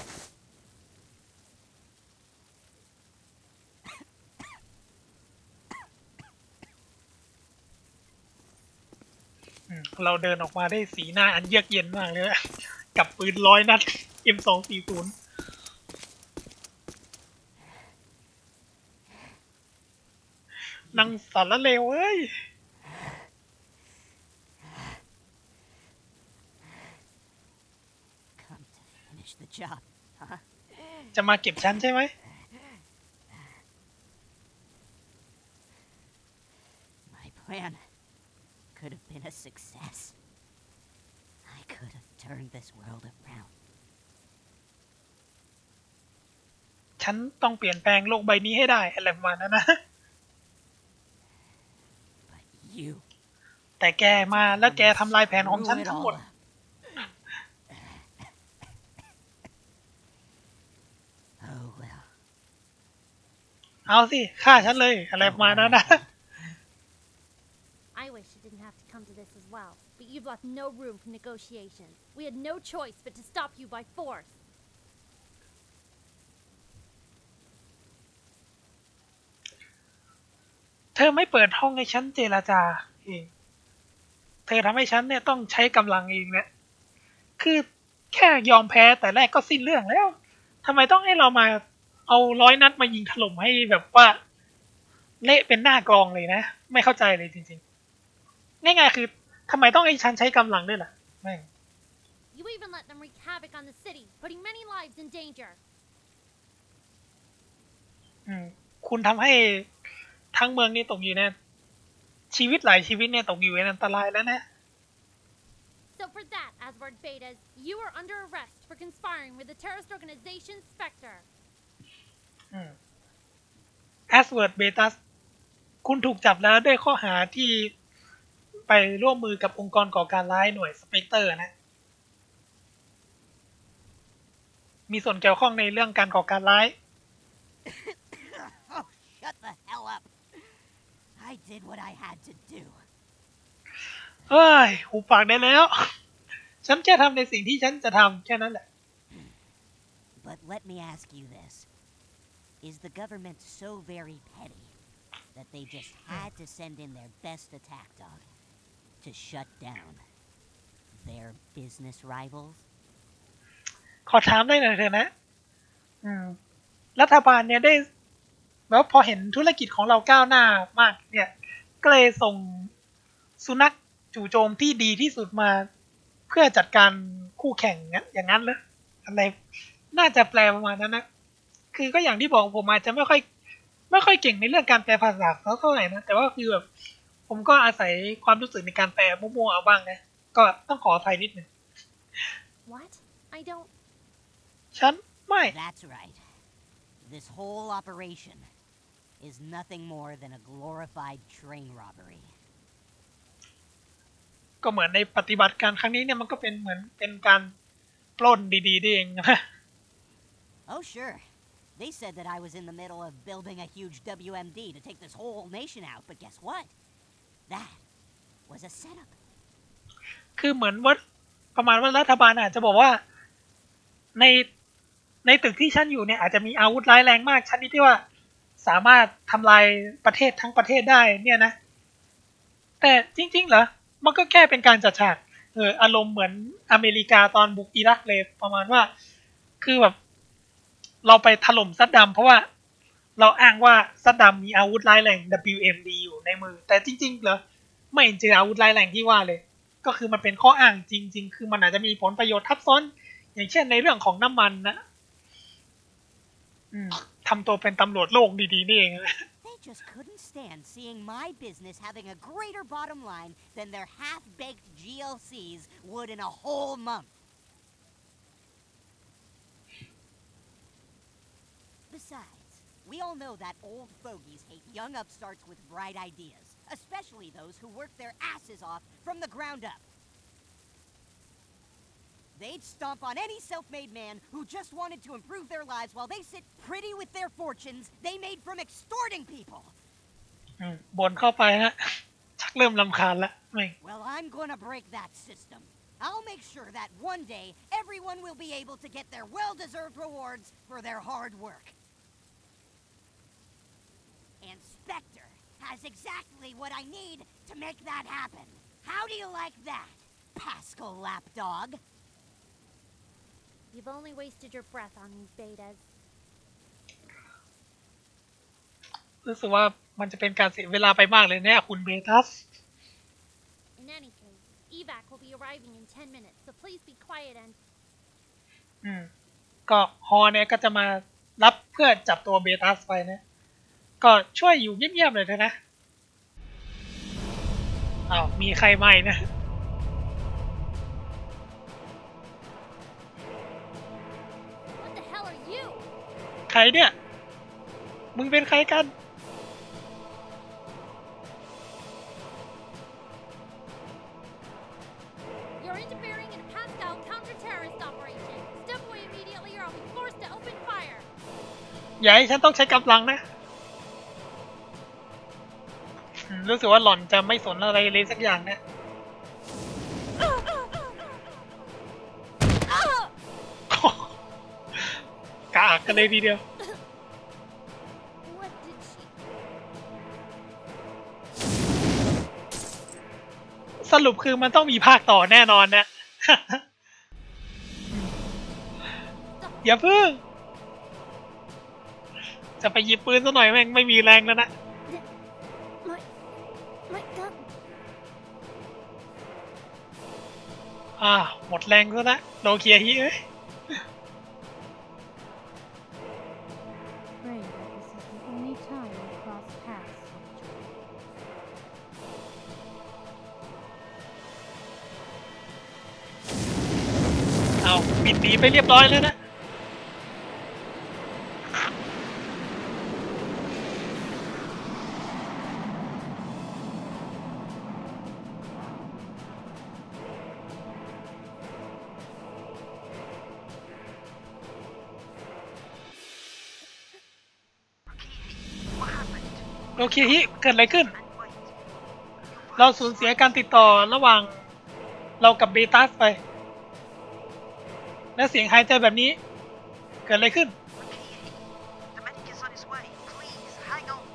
เราเดินออกมาได้สีหน้าอันเยือกเย็นมากเลยกับปืน100 นัด M240นังสารเลวเว้ยจะมาเก็บชั้นใช่ไหม My plan could have been a success. I could have turned this world around. ฉันต้องเปลี่ยนแปลงโลกใบนี้ให้ได้อะไรประมาณนั้นนะ But you แต่แกมาแล้วแกทำลายแผนของฉันทั้งหมดเอาสิฆ่าฉันเลยอะไรประมาณนั้นนะ I wish it didn't have to come to this as well, but you've left no room for negotiations. We had no choice but to stop you by force. เธอไม่เปิดห้องให้ฉันเจรจาเองเธอทำให้ฉันเนี่ยต้องใช้กำลังเองเนี่ยคือแค่ยอมแพ้แต่แรกก็สิ้นเรื่องแล้วทำไมต้องให้เรามาเอา100 นัดมายิงถล่มให้แบบว่าเละเป็นหน้ากลองเลยนะไม่เข้าใจเลยจริงๆง่ายๆคือทำไมต้องให้ฉันใช้กำลังด้วยล่ะแม่ง You even let them wreak havoc on the city, putting many lives in danger. คุณทำให้ทั้งเมืองนี่ตกอยู่ในชีวิตหลายชีวิตเนี่ยตกอยู่ในอันตรายแล้วนะ So for that, Asward Betas, you are under arrest for conspiring with the terrorist organization Spectre. Asward Betas คุณถูกจับแล้วด้วยข้อหาที่ไปร่วมมือกับองค์กรก่อการร้ายหน่วยสเปกเตอร์นะมีส่วนเกี่ยวข้องในเรื่องการก่อการร้าย Oh, shut the hell up. I did what I had to do. เอ้ยหูปากได้แล้ว ฉันแค่ทำในสิ่งที่ฉันจะทำแค่นั้นแหละ But let me ask you this. Is the government so very petty that they just had to send in their best attack dog to shut down their business rivals? ขอถามได้หน่อยเถอะนะรัฐบาลเนี่ยได้แล้วพอเห็นธุรกิจของเราก้าวหน้ามากเนี่ยก็เลยส่งสุนัขจู่โจมที่ดีที่สุดมาเพื่อจัดการคู่แข่งอย่างนั้นเหรออะไรน่าจะแปลประมาณนั้นนะคือก็อย่างที่บอกผมอาจจะไม่ค่อยเก่งในเรื่องการแปลภาษาเท่าไหร่นะแต่ว่าคือแบบผมก็อาศัยความรู้สึกในการแปลมั่วๆเอาบ้างนะก็ต้องขออภัยนิดนึง What? I don't. ฉันไม่ That's right. This whole operation is nothing more than a glorified train robbery. ก็เหมือนในปฏิบัติการครั้งนี้เนี่ยมันก็เป็นเหมือนเป็นการปล้นดีๆนี่เองนะ Oh, sure. They said that I was in the middle of building a huge WMD to take this whole nation out, but guess what? That was a setup. คือเหมือนว่าประมาณว่ารัฐบาลอาจจะบอกว่าในตึกที่ฉันอยู่เนี่ยอาจจะมีอาวุธร้ายแรงมากชนิดที่ว่าสามารถทำลายประเทศทั้งประเทศได้เนี่ยนะแต่จริงๆเหรอมันก็แค่เป็นการจัดฉากอารมณ์เหมือนอเมริกาตอนบุกอิรักเลยประมาณว่าคือแบบเราไปถล่มซัดดัมเพราะว่าเราอ้างว่าซัดดัมมีอาวุธร้ายแรง WMD อยู่ในมือแต่จริงๆเหรอไม่เจออาวุธร้ายแรงที่ว่าเลยก็คือมันเป็นข้ออ้างจริงๆคือมันอาจจะมีผลประโยชน์ทับซ้อนอย่างเช่นในเรื่องของน้ำมันนะทำตัวเป็นตำรวจโลกดีๆนี่เอง They just couldn't stand seeing my business having a greater bottom line than their half-baked GLCs would in a whole month. Besides, we all know that old fogies hate young upstarts with bright ideas, especially those who work their asses off from the ground up. They'd stomp on any self-made man who just wanted to improve their lives while they sit pretty with their fortunes they made from extorting people. บ่นเข้าไปนะชักเริ่มรำคาญละไม่ Well, I'm gonna break that system. I'll make sure that one day everyone will be able to get their well-deserved rewards for their hard work. And Spectre has exactly what I need to make that happen. How do you like that, Pascal Lapdog? You've only wasted your breath on these betas. รู้สึกว่ามันจะเป็นการเสียเวลาไปมากเลยเนี่ยคุณเบตัส In any case, evac will be arriving in 10 minutes, so please be quiet and. ก็ฮอเนี่ยก็จะมารับเพื่อจับตัวเบตัสไปนะก็ช่วยอยู่เงียบๆเลยเถอะนะอ้าวมีใครใหม่นะ What the hell are you? ใครเนี่ยมึงเป็นใครกัน You're interfering in a Pascal counter-terrorist operation. Step away immediately or I'll be forced to open fire. อย่าให้ฉันต้องใช้กำลังนะรู้สึกว่าหล่อนจะไม่สนอะไรเลยสักอย่างเนี่ยกากกันเลยทีเดียว What did she? สรุปคือมันต้องมีภาคต่อแน่นอนนะ อย่าพึ่งจะไปหยิบปืนซะหน่อยแม่งไม่มีแรงแล้วนะ My gun. หมดแรงซะนะโนเกียฮิเอ้ย Pray that this is the only time we cross paths, soldier. บินหนีไปเรียบร้อยแล้วนะโอเคฮิเกิดอะไรขึ้น And เราสูญเสียการติดต่อระหว่างเรากับเบตัสไปและเสียงหายใจแบบนี้เกิดอะไรขึ้น The medic is on his way. Please, hang on.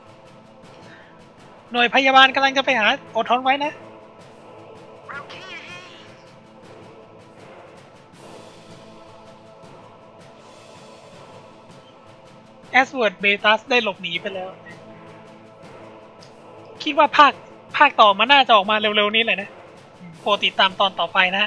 หน่วยพยาบาลกำลังจะไปหาอดทนไว้นะ Rokia, hey. แอสเวิร์ดเบตัสได้หลบหนีไปแล้ว คิดว่าภาคต่อมาน่าจะออกมาเร็วๆนี้เลยนะโปรดติดตามตอนต่อไปนะ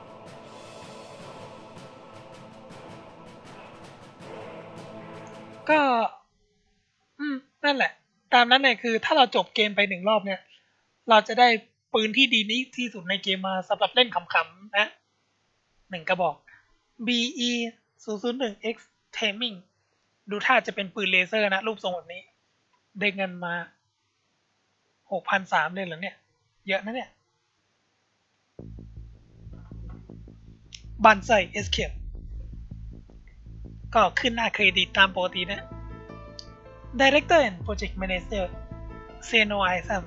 ก็นั่นแหละ ตามนั้นเนี่ยคือถ้าเราจบเกมไป1 รอบเนี่ย เราจะได้ปืนที่ดีนี้ที่สุดในเกมมาสำหรับเล่นขำๆนะ1 กระบอก BE 001X Taming ดูท่าจะเป็นปืนเลเซอร์นะรูปทรงแบบนี้ได้เงินมา 6,300 เลยเหรอเนี่ยเยอะนะเนี่ยบันไซ Escape ก็ขึ้นหน้าเครดิตตามปกตินะ Director and Project Manager Seno Aizam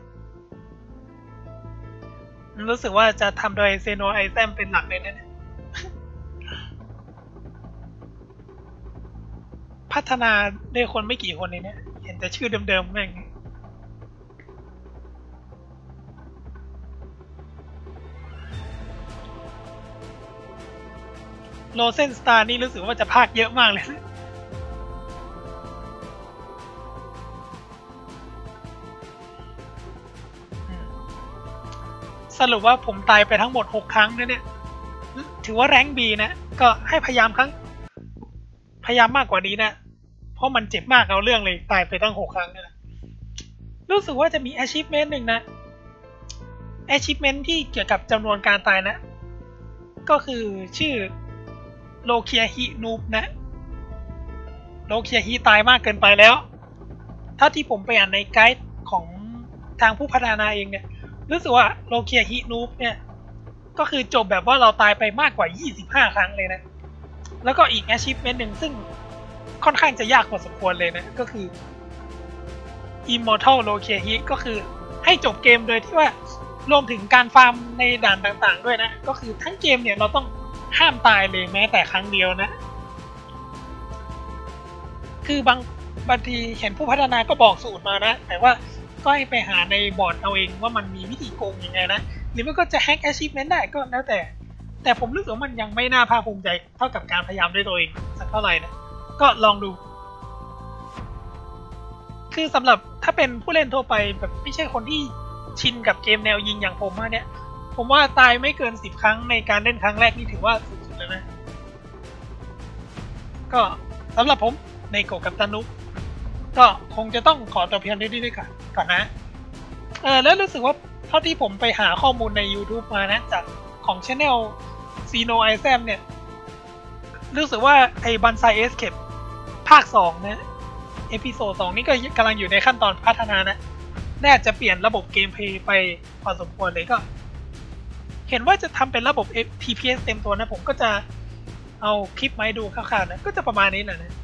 รู้สึกว่าจะทำโดย Seno Aizam เป็นหลักเลยนะพัฒนาได้คนไม่กี่คนเลยเนี่ยเห็นแต่ชื่อเดิมๆแม่งโลเซนสตาร์นี่รู้สึกว่าจะพากเยอะมากเลยสรุปว่าผมตายไปทั้งหมด6 ครั้งนะเนี่ยถือว่าแรงค์ B นะก็ให้พยายามมากกว่านี้นะเพราะมันเจ็บมากเอาเรื่องเลยตายไปตั้ง6 ครั้งเนี่ยนะรู้สึกว่าจะมี achievement หนึ่งนะ achievement ที่เกี่ยวกับจำนวนการตายนะก็คือชื่อโลเคียฮินูบนะโลเคียฮิตายมากเกินไปแล้วถ้าที่ผมไปอ่านในไกด์ของทางผู้พัฒนาเองเนี่ยรู้สึกว่าโลเคียฮินูบเนี่ยก็คือจบแบบว่าเราตายไปมากกว่า25 ครั้งเลยนะแล้วก็อีก achievement หนึ่งซึ่งค่อนข้างจะยากพอสมควรเลยนะก็คือ Immortal Lokia ก็คือให้จบเกมโดยที่ว่ารวมถึงการฟาร์มในด่านต่างๆด้วยนะก็คือทั้งเกมเนี่ยเราต้องห้ามตายเลยแม้แต่ครั้งเดียวนะคืบางทีเห็นผู้พัฒนาก็บอกสูตรมานะแต่ว่าก็ให้ไปหาในบอร์ดเอาเองว่ามันมีวิธีโกงยังไงนะหรือมันก็จะแฮก achievement ได้ก็แล้วแต่ผมรู้สึกว่ามันยังไม่น่าภาคภูมิใจเท่ากับการพยายามด้วยตัวเองสักเท่าไหร่นะก็ลองดูคือสำหรับถ้าเป็นผู้เล่นทั่วไปแบบไม่ใช่คนที่ชินกับเกมแนวยิงอย่างผมเนี่ยผมว่าตายไม่เกิน10 ครั้งในการเล่นครั้งแรกนี่ถือว่าสุดๆเลยนะก็สำหรับผมในโกกัปตันนุกก็คงจะต้องขอตัวเพียงเท่านี้ด้วยก่อนนะแล้วรู้สึกว่าเท่าที่ผมไปหาข้อมูลใน YouTube มานะจากของ Channel Seno Aizam เนี่ยรู้สึกว่าไอ้บันไซ Escape ภาค 2นะเอพิโซด 2นี่ก็กำลังอยู่ในขั้นตอนพัฒนานะน่าจะเปลี่ยนระบบเกมเพลย์ไปพอสมควรเลยก็เห็นว่าจะทำเป็นระบบ TPS เต็มตัวนะผมก็จะเอาคลิปมาให้ดูคร่าวๆนะก็จะประมาณนี้แหละนะ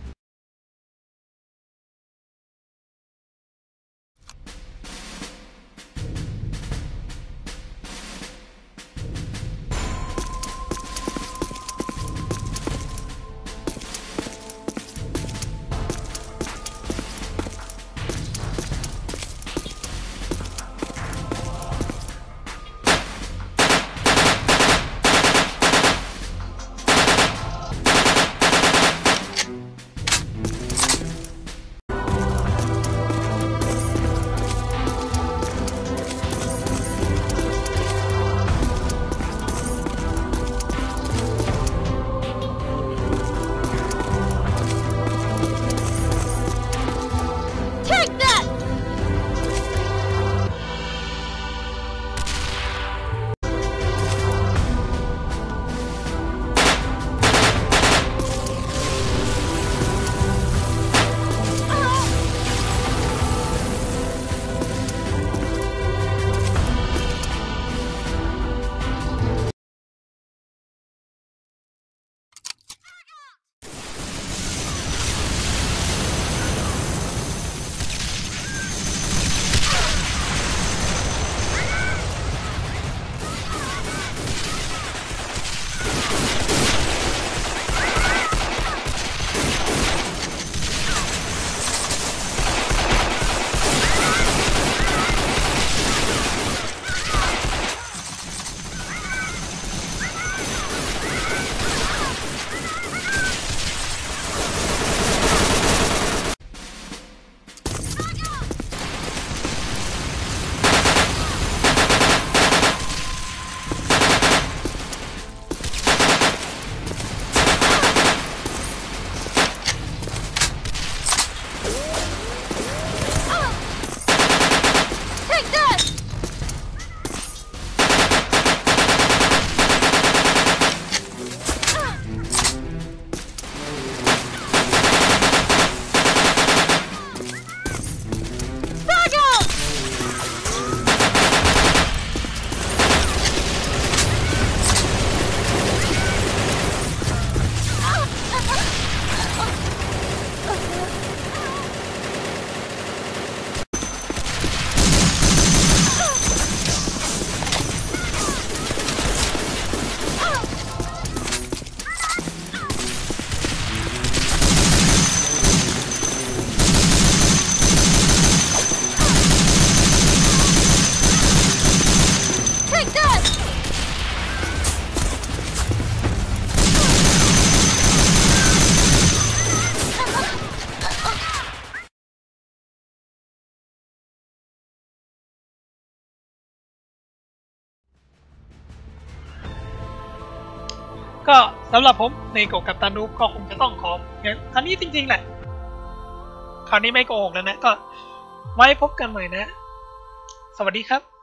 ก็สำหรับผมในโกกับตานุก็คงจะต้องขอคราวนี้จริงๆแหละคราวนี้ไม่โกหกแล้วนะก็ไว้พบกันใหม่นะสวัสดีครับ